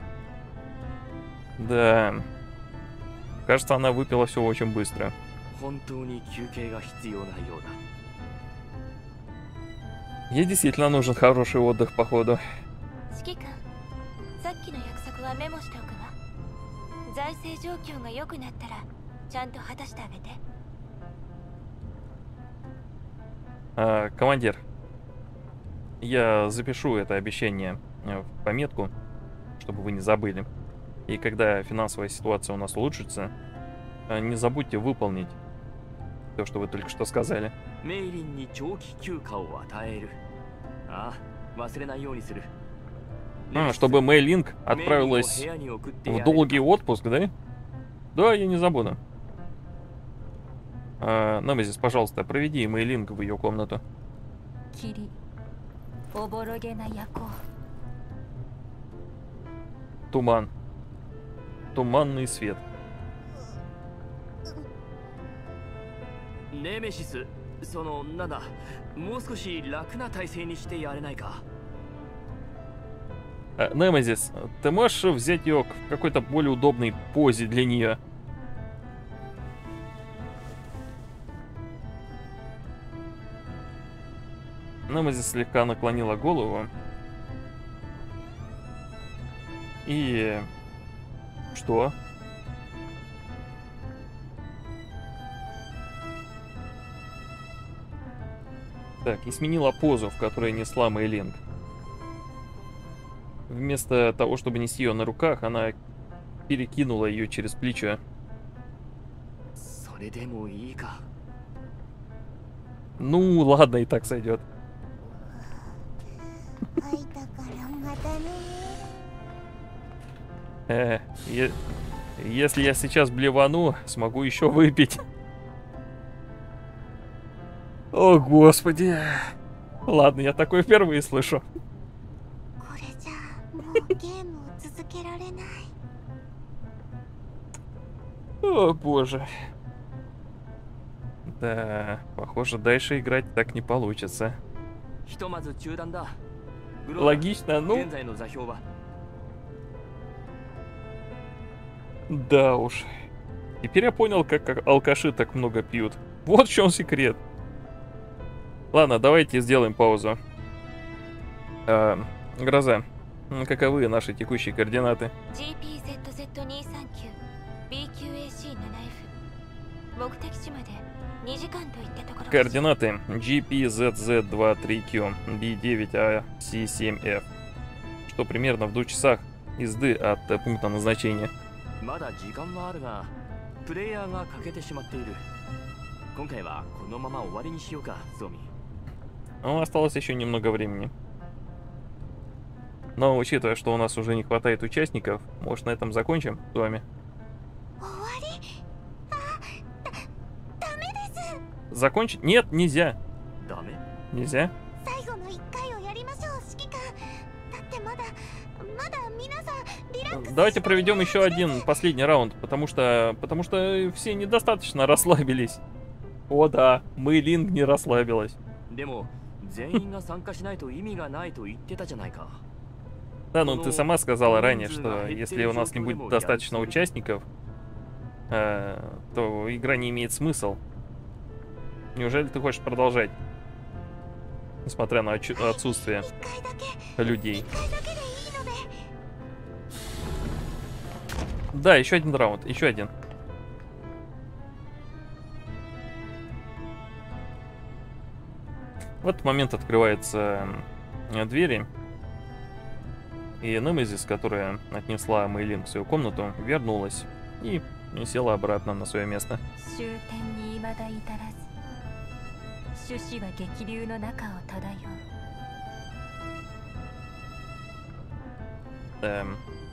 Да. Кажется, она выпила все очень быстро. Ей действительно нужен хороший отдых, походу. А, командир, я запишу это обещание в пометку, чтобы вы не забыли. И когда финансовая ситуация у нас улучшится, не забудьте выполнить то, что вы только что сказали. А, чтобы Мейлинг отправилась в долгий отпуск, да? Да, я не забуду. А, Немезис, пожалуйста, проведи Мейлинг в ее комнату. Туман. Туманный свет. Немезис, そのなんだ、もう少し楽な体勢にしてやれないか? Немезис, ты можешь взять ее в какой-то более удобной позе для нее? Немезис слегка наклонила голову. И... Что? Так, и сменила позу, в которой несла Мейлинг. Вместо того, чтобы нести ее на руках, она перекинула ее через плечо. Ну, ладно, и так сойдет. Э, е если я сейчас блевану, смогу еще выпить. О, господи. Ладно, я такое впервые слышу. О, боже. Да, похоже, дальше играть так не получится. Логично, ну... Да уж. Теперь я понял, как алкаши так много пьют. Вот в чем секрет. Ладно, давайте сделаем паузу. А, Гроза, каковы наши текущие координаты? Координаты джи пи зет зет двадцать три кью, би девять а си семь эф. что примерно в двух часах езды от э, пункта назначения. まだ時間はあるがプレイヤーが欠けてしまっている。今回はこのまま終わりにしようか、ゾミ。 Но осталось еще немного времени. Но учитывая, что у нас уже не хватает участников, может, на этом закончим с вами? 終わり？あ、だ、ダメです。 Закончить? Нет, нельзя. ダメ？ Нельзя. 最後の一回をやりましょう、指揮官。だってまだまだ皆さんリラックス。 Давайте проведем еще один последний раунд, потому что, потому что все недостаточно расслабились. О да, Мэйлинг не расслабилась. でも全員が参加しないと意味がないと言ってたじゃないか。 Да, ну ты сама сказала ранее, что если у нас не будет достаточно участников, э, то игра не имеет смысла. Неужели ты хочешь продолжать? Несмотря на отсутствие людей. Да, еще один раунд, еще один. В этот момент открываются двери. И Немезис, которая отнесла Мэйлинг в свою комнату, вернулась и села обратно на свое место. Эм.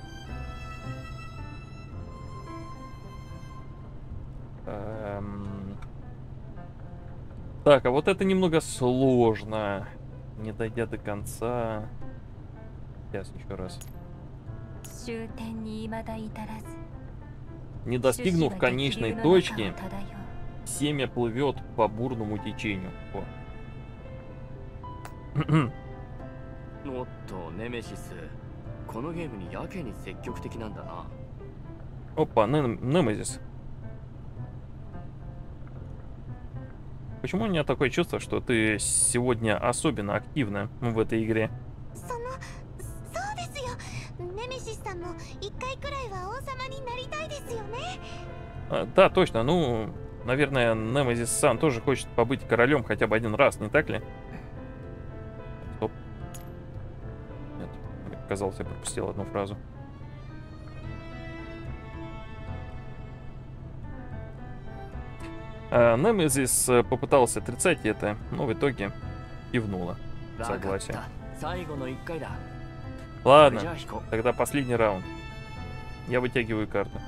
Эм. Так, а вот это немного сложно. Не дойдя до конца. Сейчас еще раз. Не достигнув конечной точки, семя плывет по бурному течению. О. おっと、ネメシス。このゲームにやけに積極的なんだな。 Опа, Немезис. Почему у меня такое чувство, что ты сегодня особенно активна в этой игре? その、そうですよ。ネメシスさんも一回くらいは王様になりたいですよね。 А, да, точно. Ну, наверное, Немезис-сан тоже хочет побыть королем хотя бы один раз, не так ли? Стоп. Нет, мне показалось, я пропустил одну фразу. А, Немезис попытался отрицать это, но в итоге кивнула. Согласие. Ладно, тогда последний раунд. Я вытягиваю карту.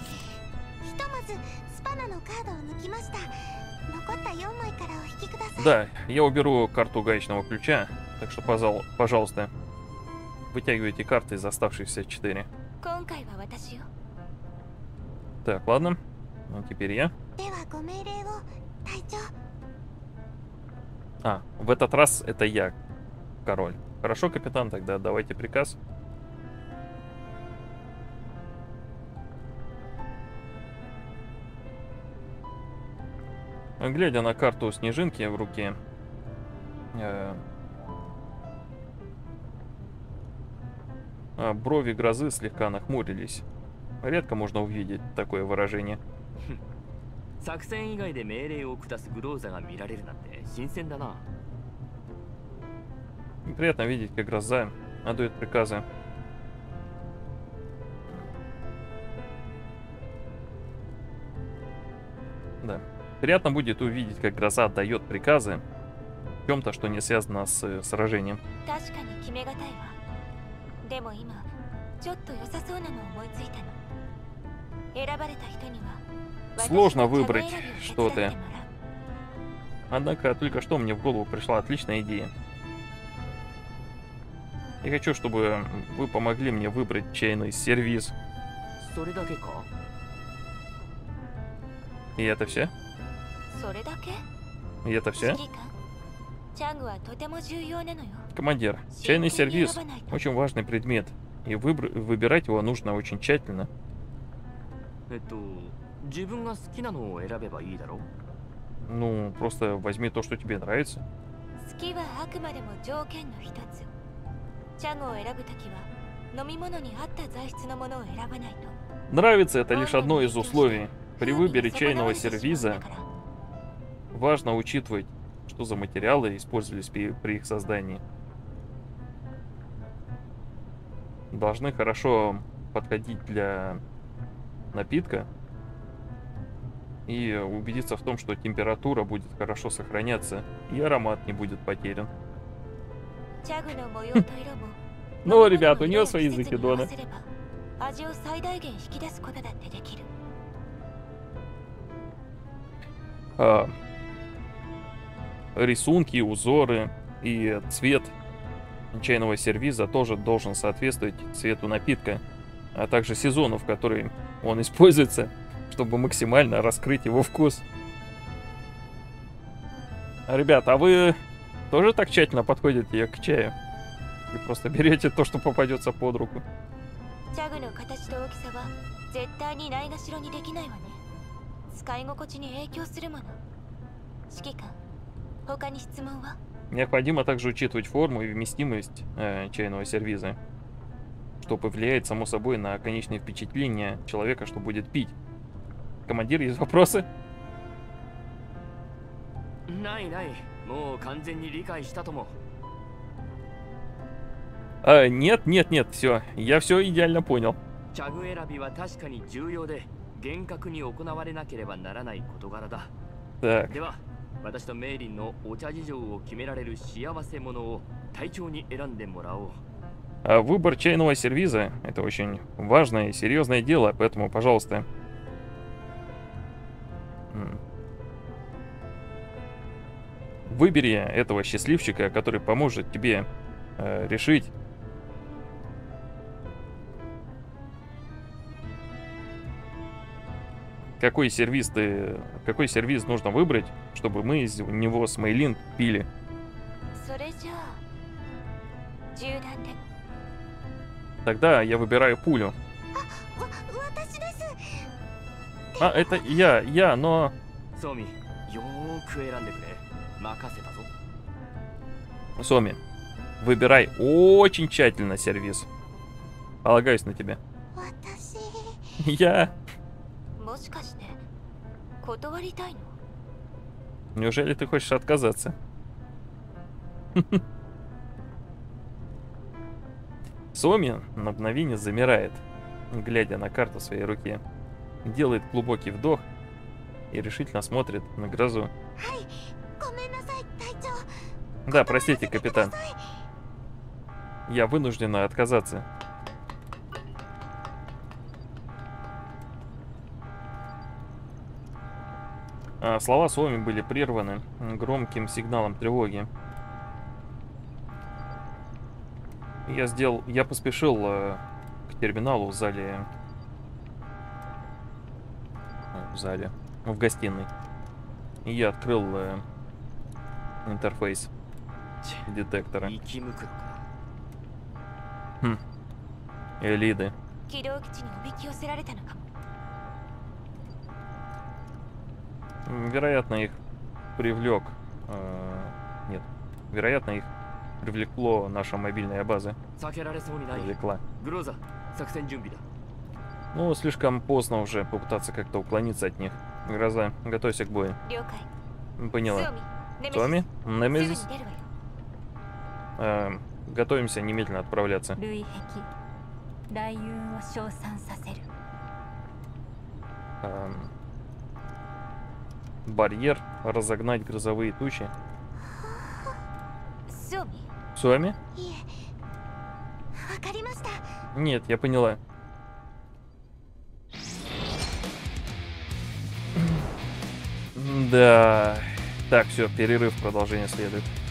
Да, я уберу карту гаечного ключа, так что, пожалуйста, вытягивайте карты из оставшихся четыре. Так, ладно. Ну, теперь я. А, в этот раз это я, король. Хорошо, капитан, тогда давайте приказ. Глядя на карту снежинки в руке, э, брови грозы слегка нахмурились. Редко можно увидеть такое выражение. Приятно видеть, как гроза отдает приказы. Да. Приятно будет увидеть, как гроза отдает приказы в чем-то, что не связано с э, сражением. Сложно выбрать что-то. Однако только что мне в голову пришла отличная идея. Я хочу, чтобы вы помогли мне выбрать чайный сервиз. И это все? И это все? Командир, чайный сервиз очень важный предмет, и выбр выбирать его нужно очень тщательно. Ну, просто возьми то, что тебе нравится. Нравится это лишь одно из условий. При выборе чайного сервиза важно учитывать, что за материалы использовались при, при их создании. должны хорошо подходить для напитка. И убедиться в том, что температура будет хорошо сохраняться, и аромат не будет потерян. Ну, ребят, у нее свои закидоны. А, рисунки, узоры и цвет чайного сервиза тоже должен соответствовать цвету напитка, а также сезону, в который он используется, чтобы максимально раскрыть его вкус. Ребята, а вы тоже так тщательно подходите к чаю? Вы просто берете то, что попадется под руку? Необходимо также учитывать форму и вместимость э, чайного сервиза, что повлияет, само собой, на конечное впечатление человека, что будет пить. Командир, есть вопросы? А, нет, нет, нет, все, я все идеально понял. Так. А выбор чайного сервиза — это очень важное и серьезное дело, поэтому, пожалуйста, выбери этого счастливчика, который поможет тебе э, решить, какой сервис ты, какой сервис нужно выбрать, чтобы мы из него с Мэйлин пили. Тогда я выбираю пулю. А, это я, я, но... Соми, выбирай очень тщательно сервис. Полагаюсь на тебя. Я... Неужели ты хочешь отказаться? Соми на мгновение замирает, глядя на карту в своей руке. Делает глубокий вдох и решительно смотрит на грозу. Да, простите, капитан. Я вынуждена отказаться. А слова Соми были прерваны громким сигналом тревоги. Я сделал, я поспешил э, к терминалу в зале, в зале, в гостиной. И я открыл э, интерфейс детектора. Хм. Элиды. Вероятно, их привлек... Э, нет. Вероятно, их привлекло наша мобильная база. Привлекла. Ну, слишком поздно уже попытаться как-то уклониться от них. Гроза, готовься к бою. Поняла. Соми? Немезис? Э, готовимся немедленно отправляться. Э, барьер, разогнать грозовые тучи. Соми? Нет, я поняла. Да. Так, все, перерыв, продолжение следует.